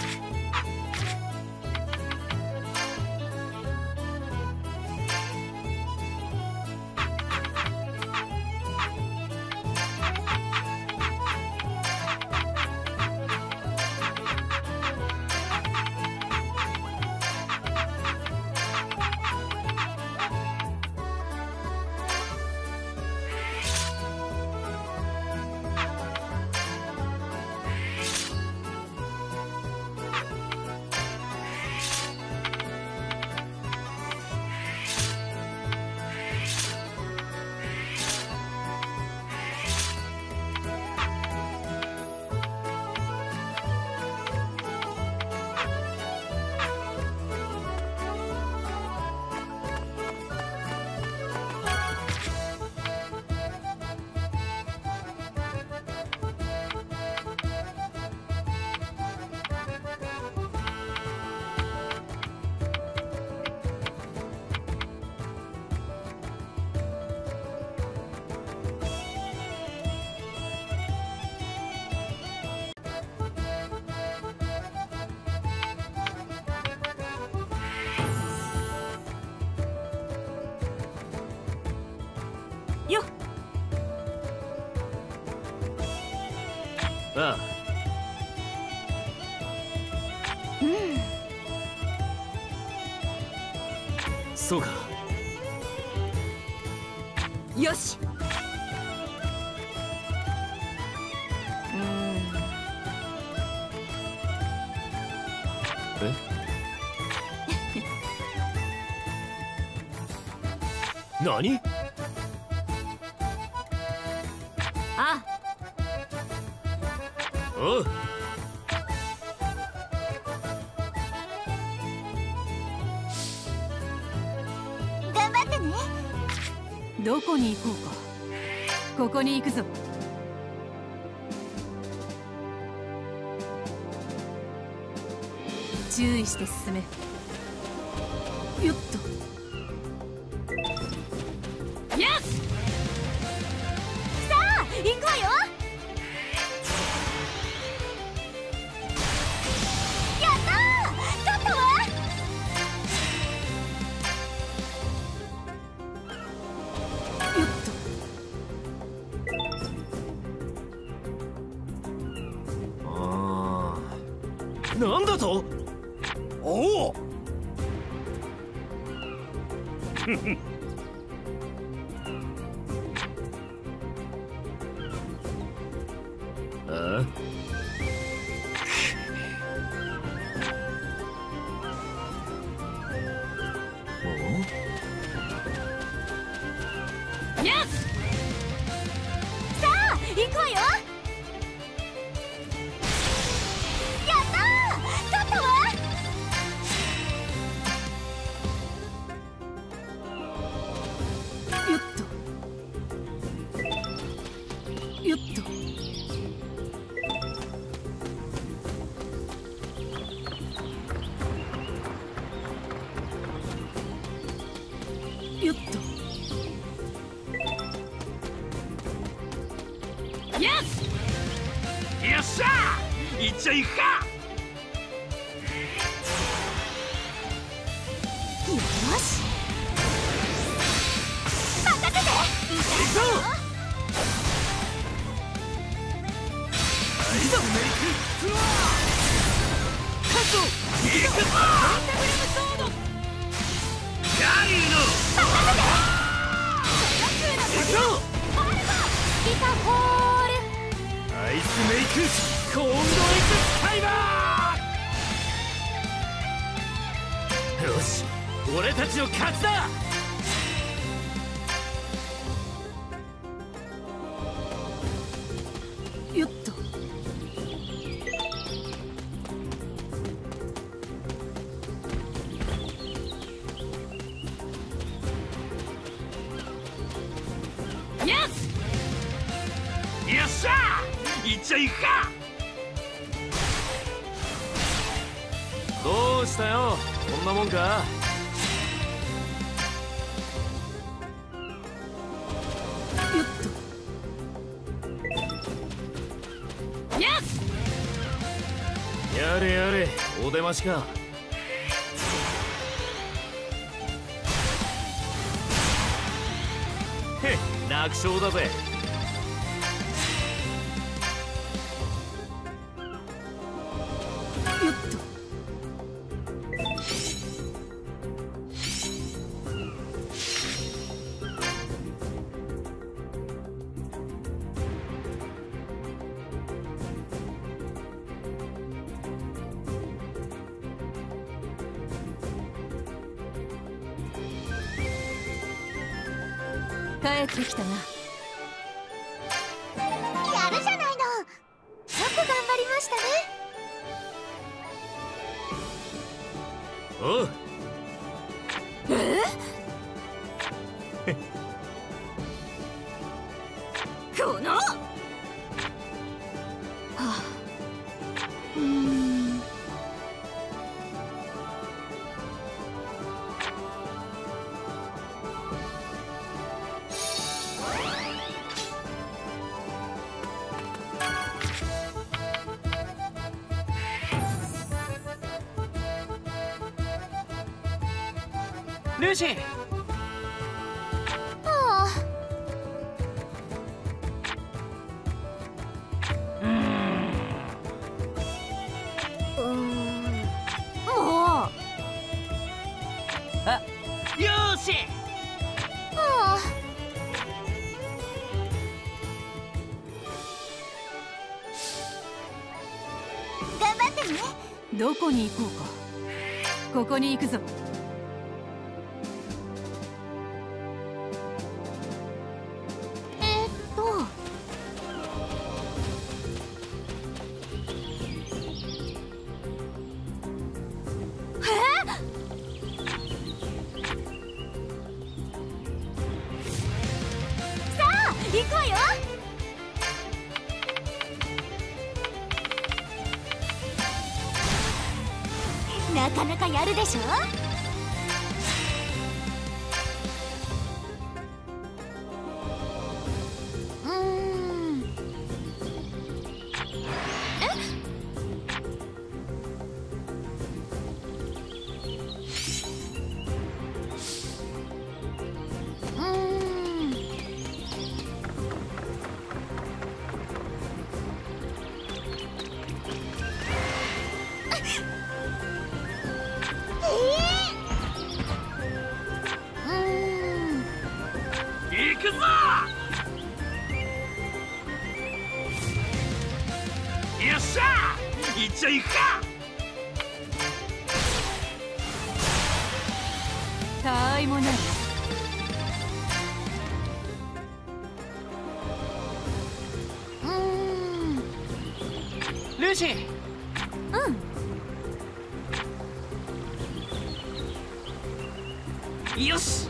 D: よっ。
F: ああ。
B: うん。
F: そうか。
D: よし。うーん。
F: え何？
D: あ
F: おう。
B: 頑張ってね。
E: どこに行こうか。ここに行くぞ。注意して進め。よっと。
D: よし。
B: さあ行くわよ。やったー、勝ったわ。
E: よっと。
F: ああ。なんだと？おお。ああ。
D: よし。
B: さあ行くわよ。やったー、勝ったわ。
E: よっと。よっと。よっと。
D: よし。
C: よっしゃー、いっちゃいくか。
B: よし、任せて。
C: 行くぞ。いざメイクフロア。カット。行くぞ。ガリューの。行くぞ。
B: ギタホール。
C: アイスメイクコーンドエクスタイマー。よし、俺たちの勝ちだ。
E: よっと。
D: よし。
C: よっしゃー、いっちゃいくか。
F: どうしたよ、こんなもんか。
E: よっと。
D: よし。
F: やれやれ、お出ましか。へっ、楽勝だぜ。
E: よっと。帰ってきたな。
B: やるじゃないの。よく頑張りましたね。
F: おう。
D: この。は
E: あ。うーん。
A: ルーシー。
B: は
A: うーん。
B: あ、うーん。もう。
A: あ、よーし。
B: はあ。 ってね。
E: どこに行こうか。ここに行くぞ。
B: えーっと行くわよ。なかなかやるでしょ。うーんえうーん
C: 行くぞ。よっしゃ、行っちゃいくか。
E: たわいもない。
B: うーん
A: ルーシー、
B: うん
C: よし。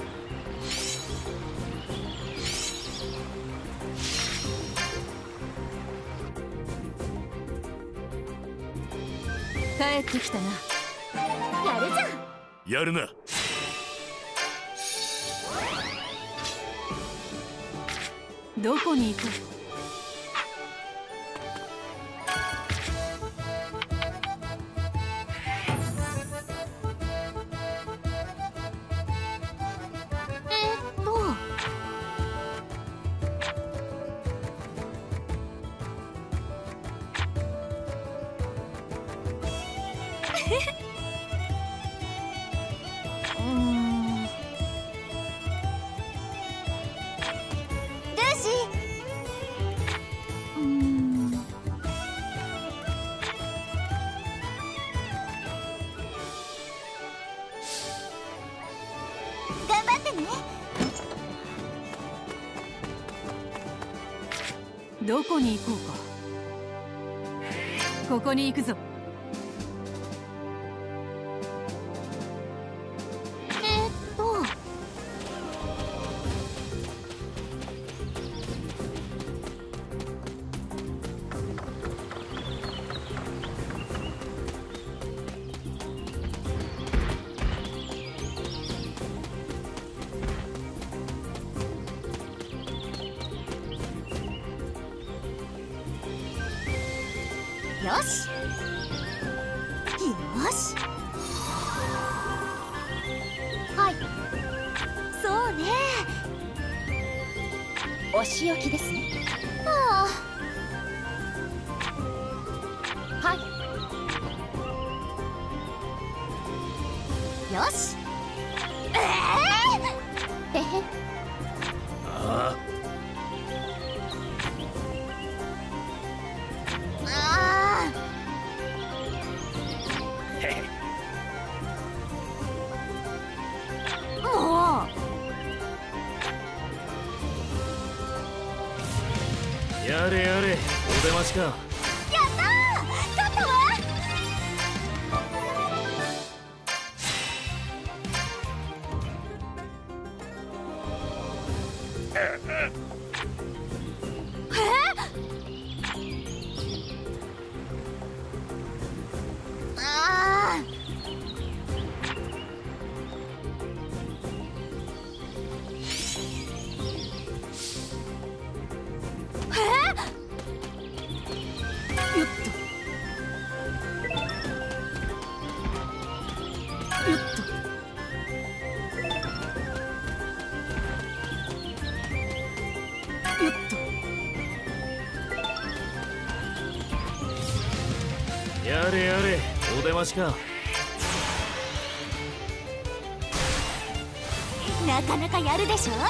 E: 帰ってきたな。
B: やるじゃん。
G: やるな。
E: どこに行く。
B: えーっとうーんルーシー。うーん頑張ってね。
E: どこに行こうか。ここに行くぞ。
B: えーっとよしよし。はいそうね。お仕置きですね。ああはいよし。ええー、へへ
G: あ
B: ああもう
F: やれやれ、お出ましか。
B: やったー勝ったわ。ああ
E: よっとよっと。よっと。
F: やれやれ、お出ましか。
B: なかなかやるでしょ。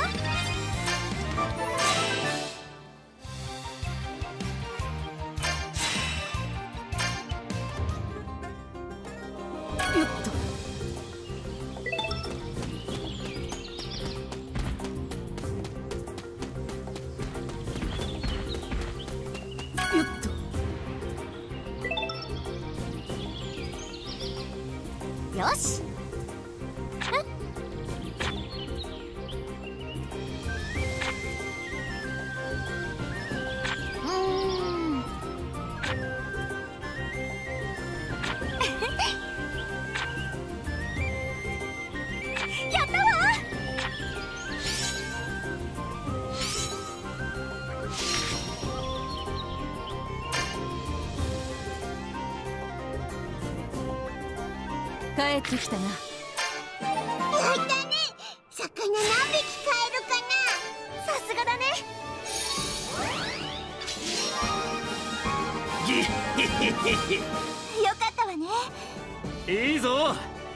E: 帰ってきたな。
B: やったね。魚何匹買えるかな。さすがだね。よかったわね。
C: いいぞ。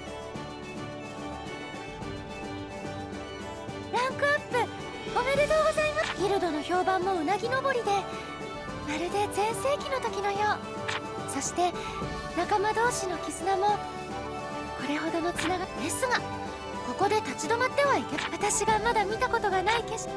B: ランクアップおめでとうございます。ギルドの評判もうなぎ登りで、まるで全盛期の時のよう。そして仲間同士の絆もこれほどのつながりですが、ここで立ち止まってはいけない。私がまだ見たことがない景色。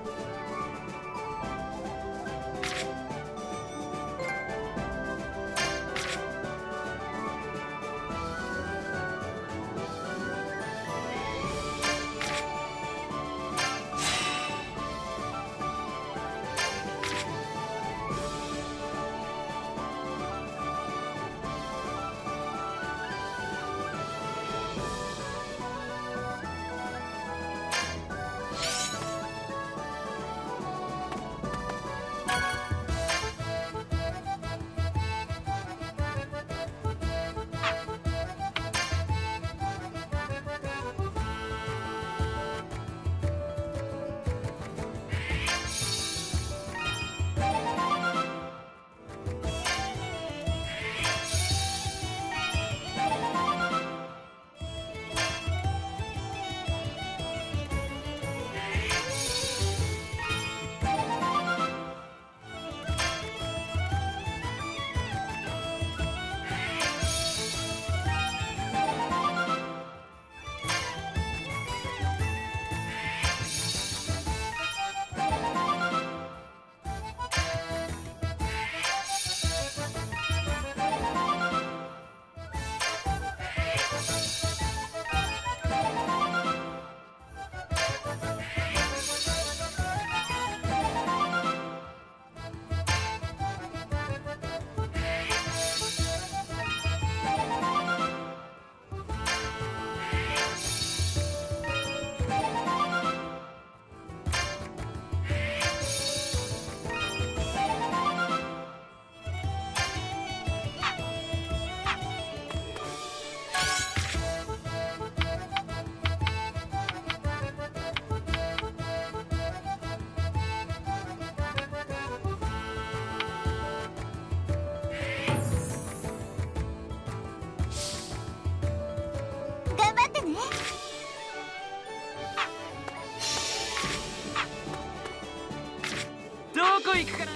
C: どこ行くかな。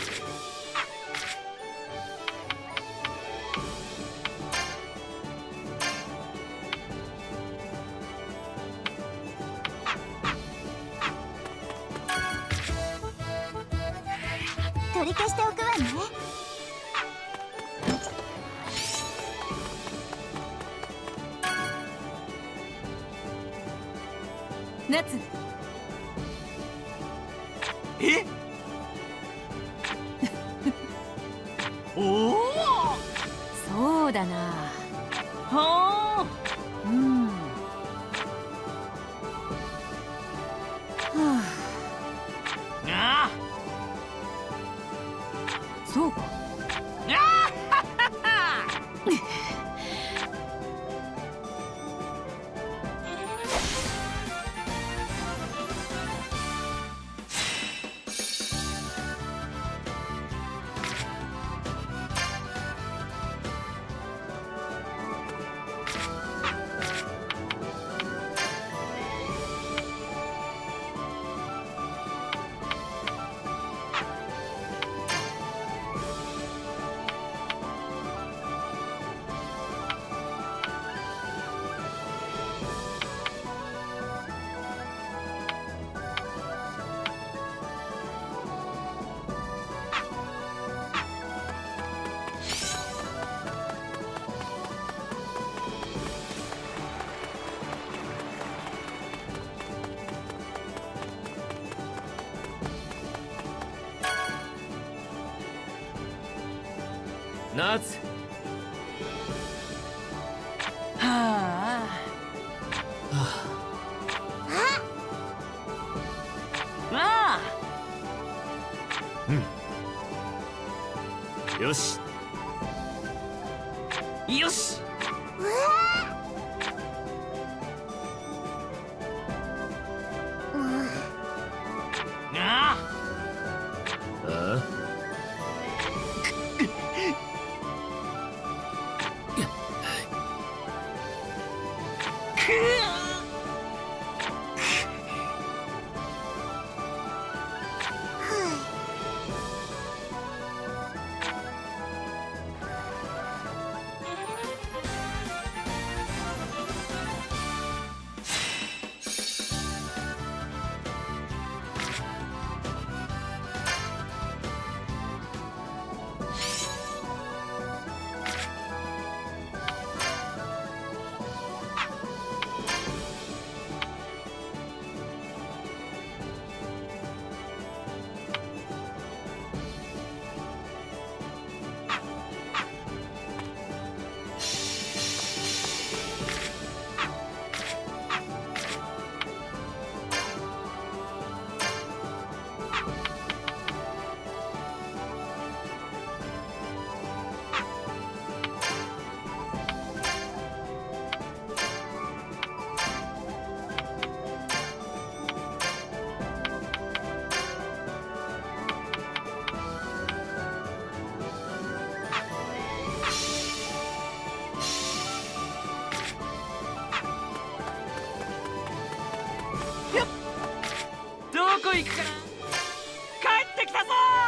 B: 取り消しておくわね。
E: 夏。
C: えおお、
E: そうだな。
C: は
E: うん。は
C: あ。ああ。
E: そうか。
C: ああ。
F: 夏。
C: はあ。ああ。
F: うん。よし。
C: よし。
B: うわ
A: な。
F: あ
A: どこ行くかな。帰ってきたぞ。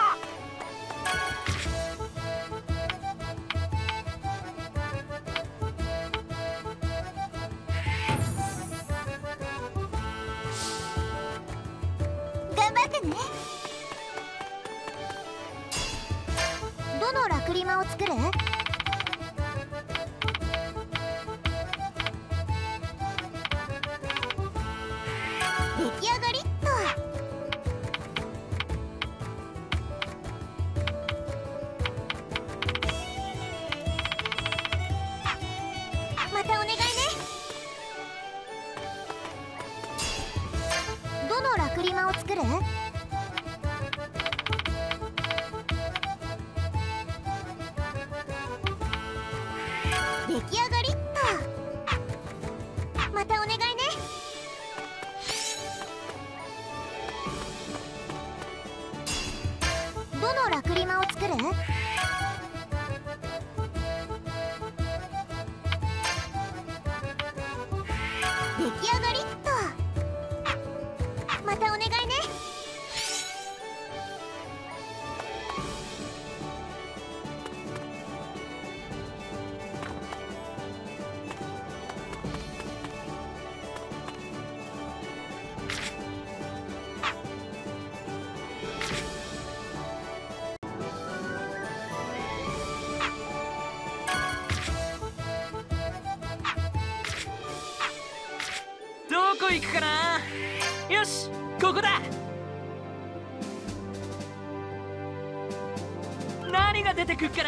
B: 頑張ってね。どのラクリマを作る？出来上がりっと。またお願いね。どのラクリマを作る？出来上がりっと。またお願いね。どのラクリマを作る？出来上がりっと。またお願いね。
A: どこ行くかな。よし、ここだ。何が出てくっかな。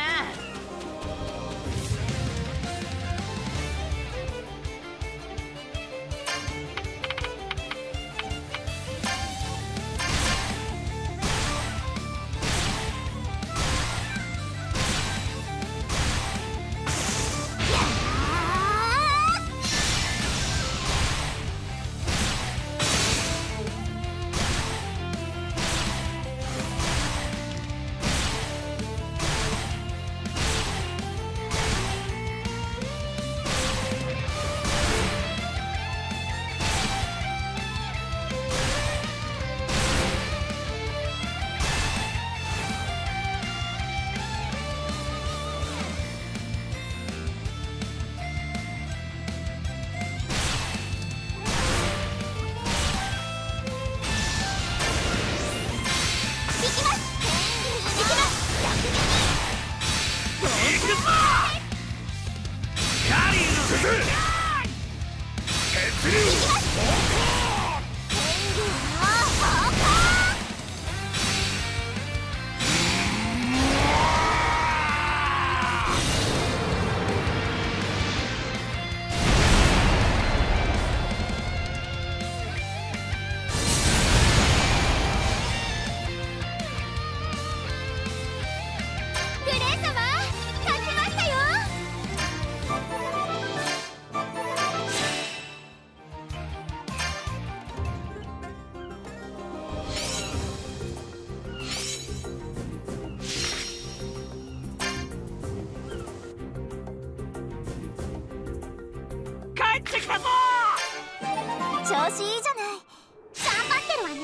C: ってきたぞ。
B: 調子いいじゃない。頑張ってるわね。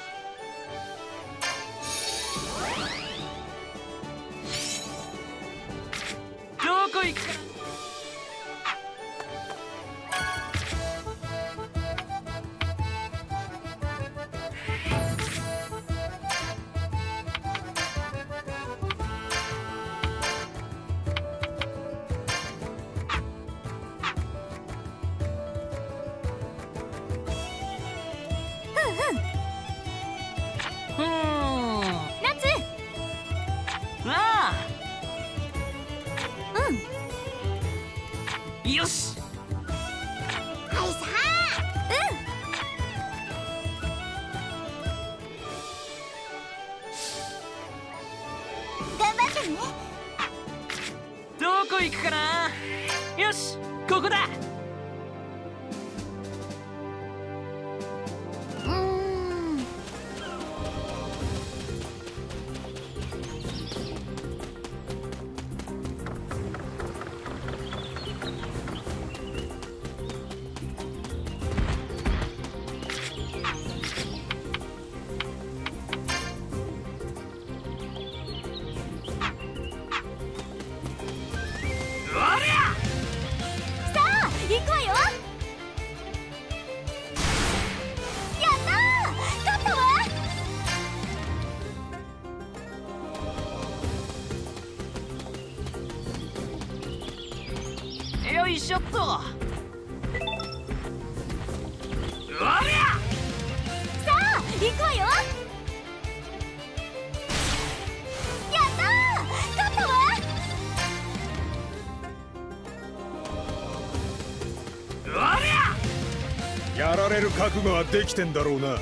C: どこ行くか。よし。
B: はいさあ、うん。頑張ってね。
C: どこ行くかな。よし、ここだ。
B: うーん。行くわよ。やったー、勝ったわ。
A: よいしょっと。
C: おりゃ。
B: さあ行くわよ。やったー、勝ったわ。
G: やられる覚悟はできてんだろうな。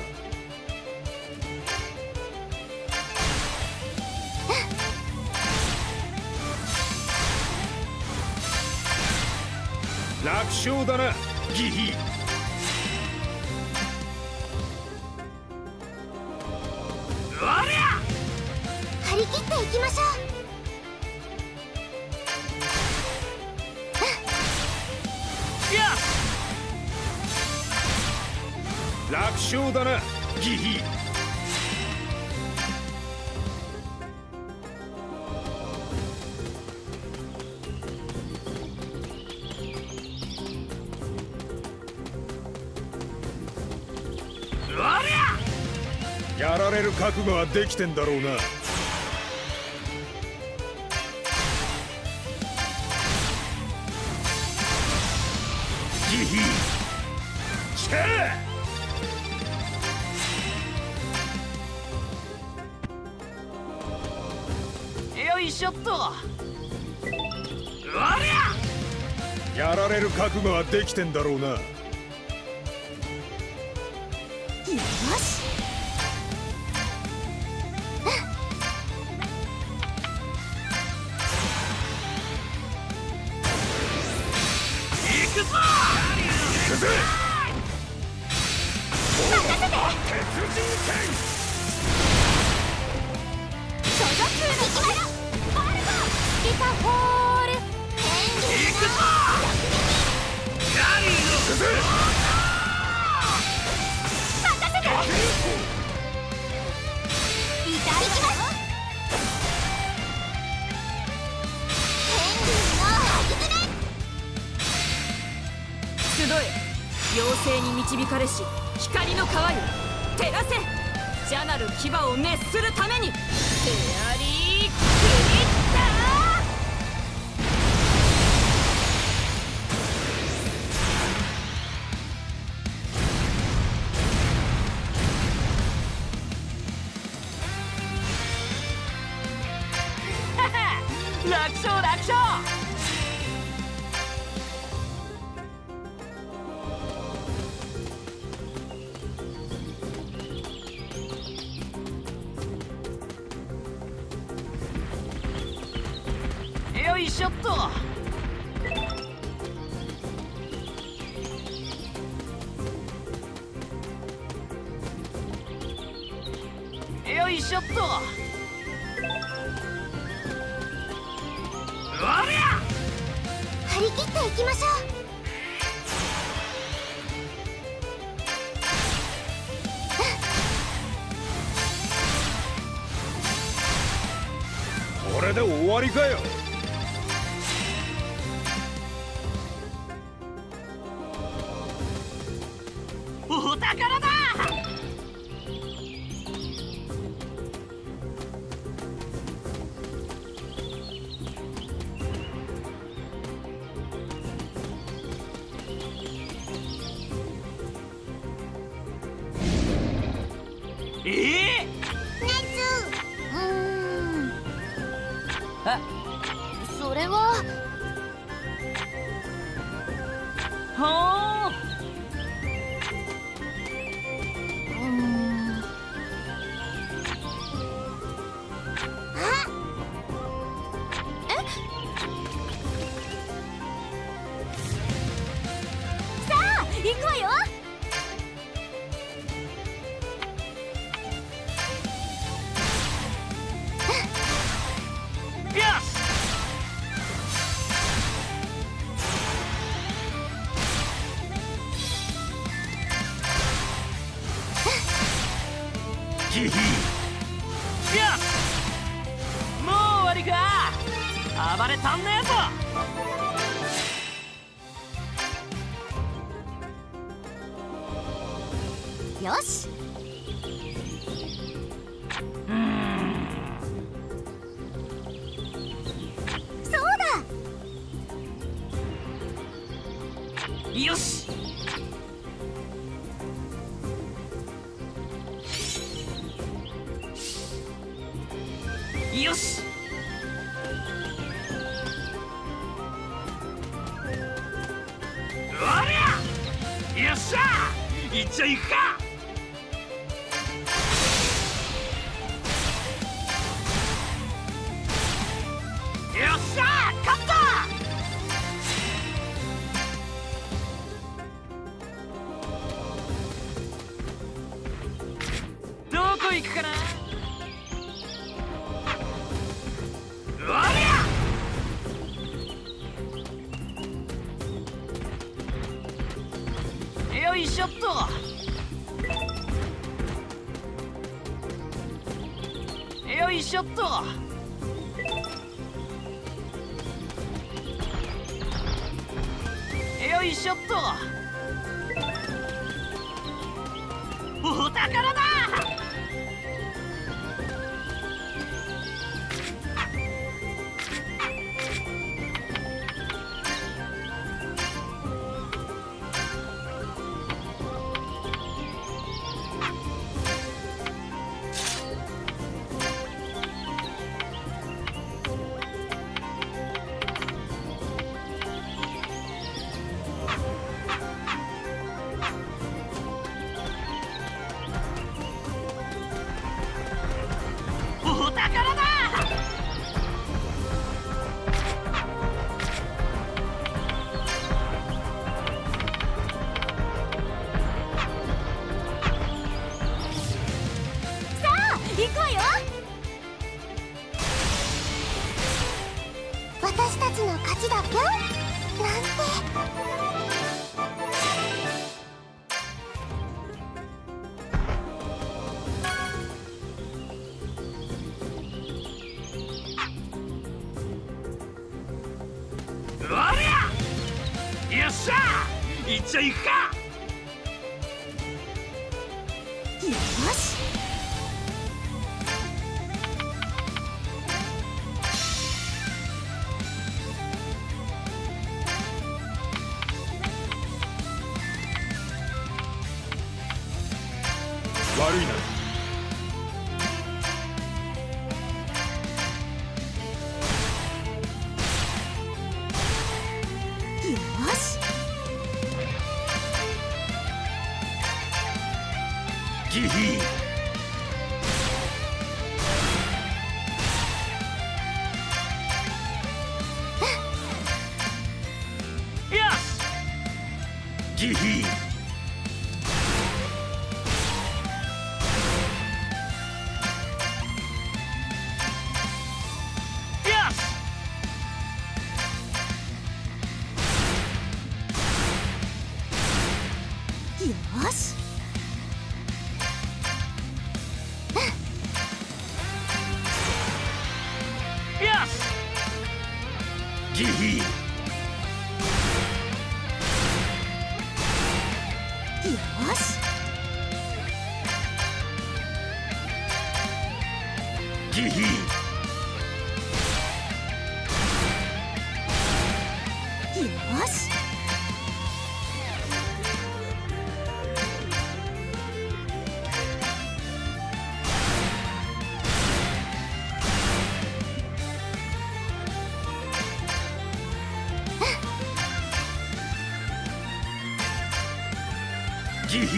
G: 楽勝だな、ギヒ。
B: 張り切っていきましょ
G: う。楽勝だな、ギヒ。やられる覚悟はできてんだろうな。ギヒ。チェー。
A: よいしょっと。
G: やられる覚悟はできてんだろうな。
B: う。よし。
C: 行くぞ。
G: 行くぜ。
B: 任せて。
G: 鉄人剣。
B: 処女級の力。ファルコン。リタホール。
C: 行くぞ。ガリーの。
G: 行くぜ。
B: 任せて。痛いきます。天竜の吐き爪。
D: 集え。妖精に導かれし光の川よ、照らせ。邪なる牙を滅するために。フェアリークリッタ
A: ー楽勝楽勝。よいしょっと。よいしょっと。
B: 張り切っていきましょう。
G: れで終わりかよ。
A: お宝だ。ええ
B: 熱。うーん。
A: あ
B: それは
A: はあ
B: うーん。あえさあ行くわよ。
A: よし。
C: ギヒ
A: よし。もう終わりか。暴れたんねえぞ。
B: よし。そうだ。
A: よし。よし。おりゃ。よっしゃ。いっちゃいくか。よっしゃ。勝った。どこ行くかな。おりゃ。よいしょっと。よいしょっと。よいしょっと。お宝だ。お宝だ。
B: さあ行くわよ。私たちの勝ちだぴょん。なんて。
A: おりゃ。よっしゃ。いっちゃいくか。
B: よし。
G: 悪いな。
B: よし。
C: ギヒ
A: よし。
C: ギヒ
F: ギヒ
B: よし
F: ギヒ
B: よし
F: ギヒ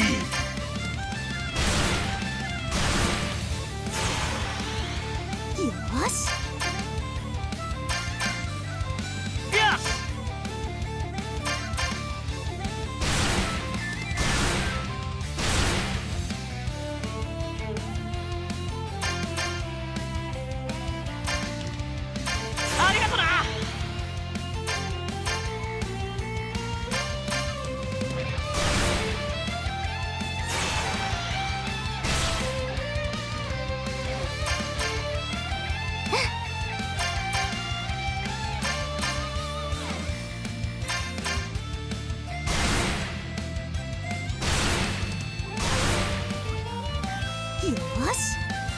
B: よし
A: ありがとな。
B: よし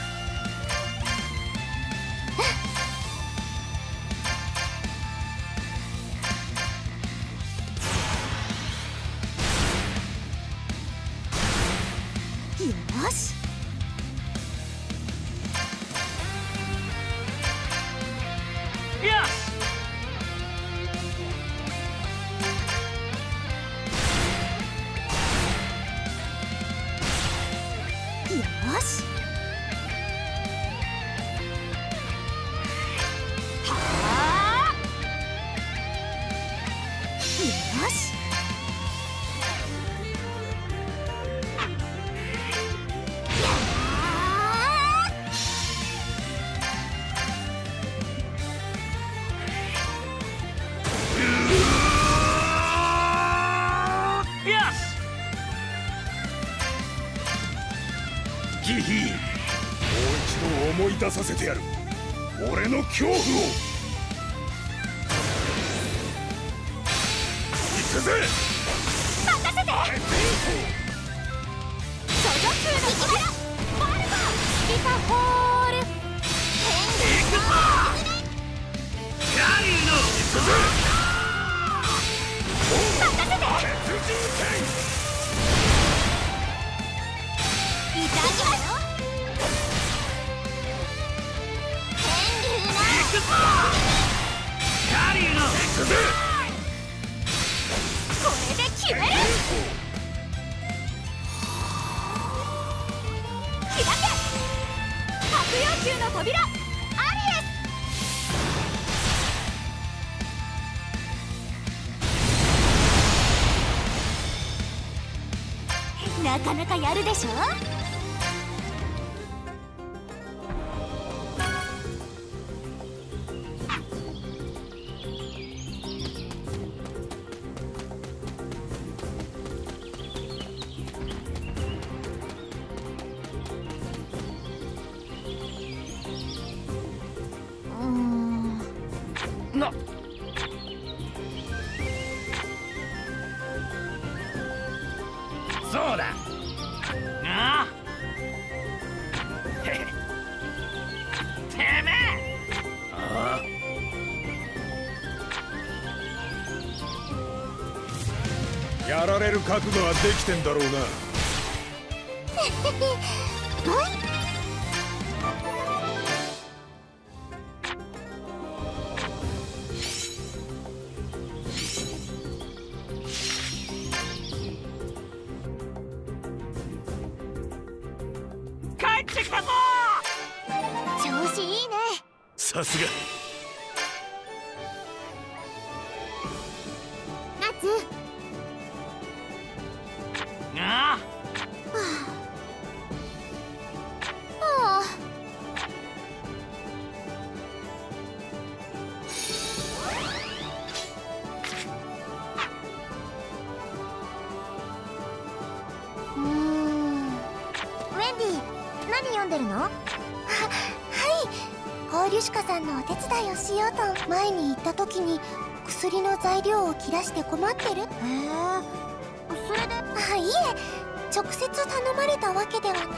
B: よし
A: よし。
B: よし
A: はあ。
B: よし
A: よし。
F: ギヒ
G: もう一度思い出させてやる俺の恐怖を。行くぜ。
B: 任せて諸女級の扉バルバリタホール天狗
F: ガリーの
B: 任せていただきます天竜の
F: ガリーの
B: これで決める開け白羊級の扉アリエスなかなかやるでしょ。
A: な。
F: そうだ。
A: ああ。へへ。てめえ。
F: あ
G: あやられる覚悟はできてんだろうな。
A: 帰ってきたぞ。
B: 調子いいね。
F: さすが。
B: 夏
A: ああ。
B: ああうーんウェンディ何読んでるの？ははいポーリュシカさんのお手伝いをしようと前に言った時に薬の材料を切らして困ってる。へえ、それで。あ、いえ、直接頼まれたわけではな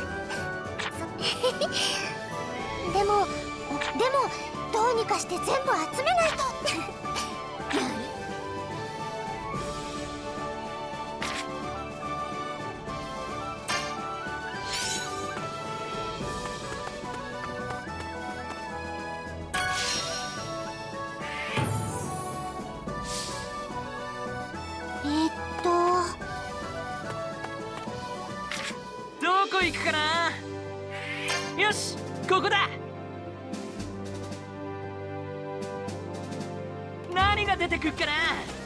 B: でもでもどうにかして全部集めないとえーっと
A: どこ行くかな。よし、ここだ。何が出てくっかな。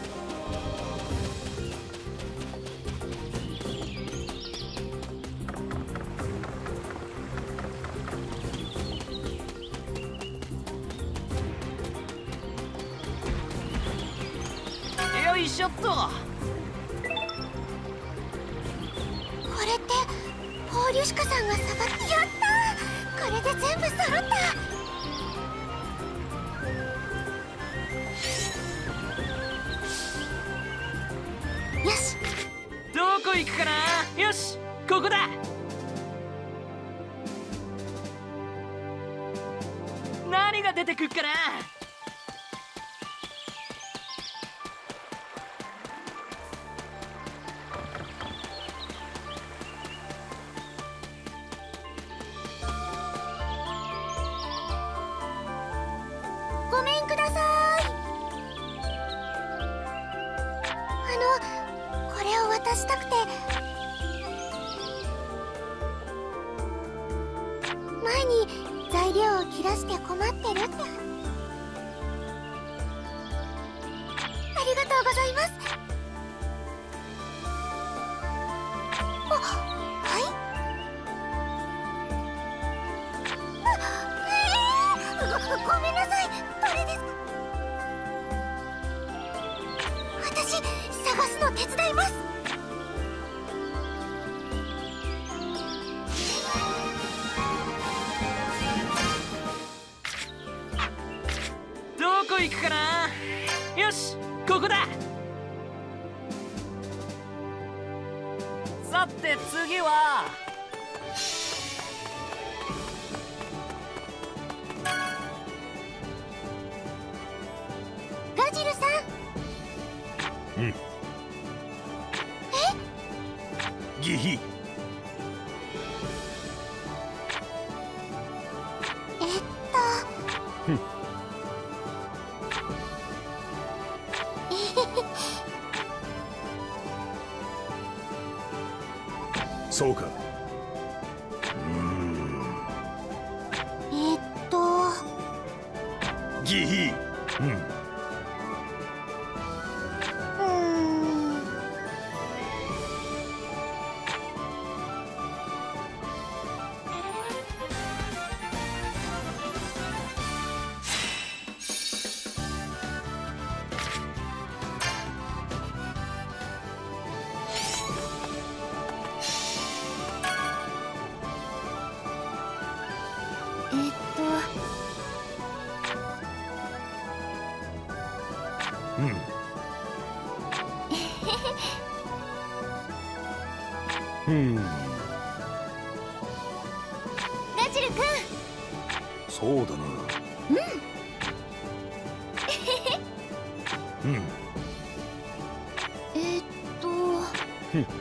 A: よいしょっと。
B: これってポーリュシカさんがさばって。やったー、これで全部揃った。よし、
A: どこ行くかな。よし、ここだ。何が出てくっかな。
B: ごめんください。あの、これを渡したくて。前に材料を切らして困ってるって。ありがとうございます。あ、はい。あ、えー、ご、ごめんなさい。どれですか。私、探すの手伝います。
A: どこ行くかな。よし、ここだ。さて次は。
B: ガジルさん。
G: うん。
B: え？
G: ギヒ。
B: えっと。
G: ふん。そうか。うーん。
B: えっと。
G: ギヒ。うん。
B: うーん。えっと。
G: うん。うん。
B: ガジル君。
G: そうだな。うん。うん。
B: えっと。
G: ふん。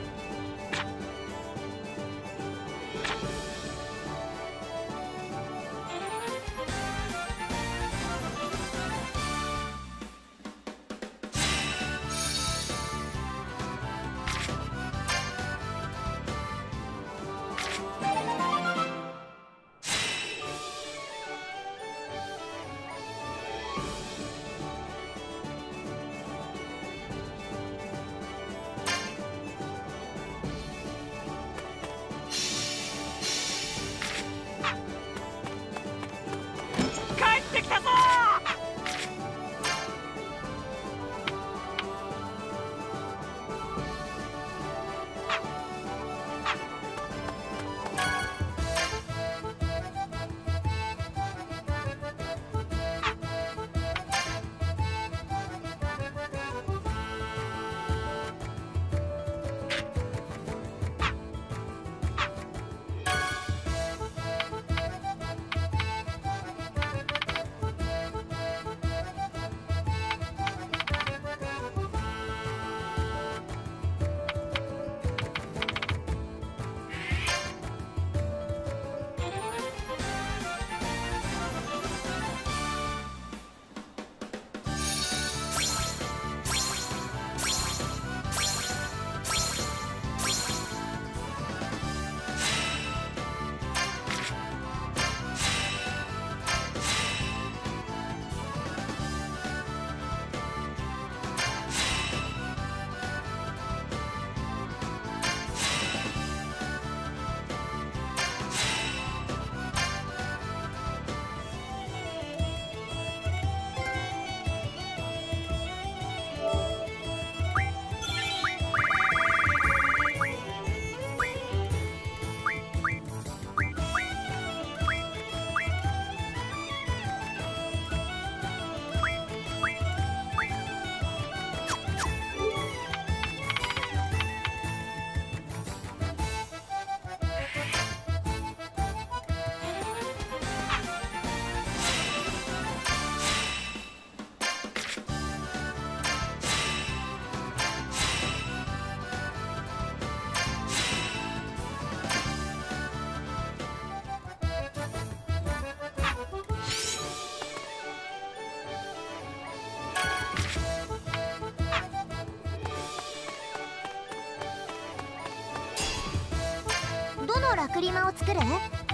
B: ラクリマを作る？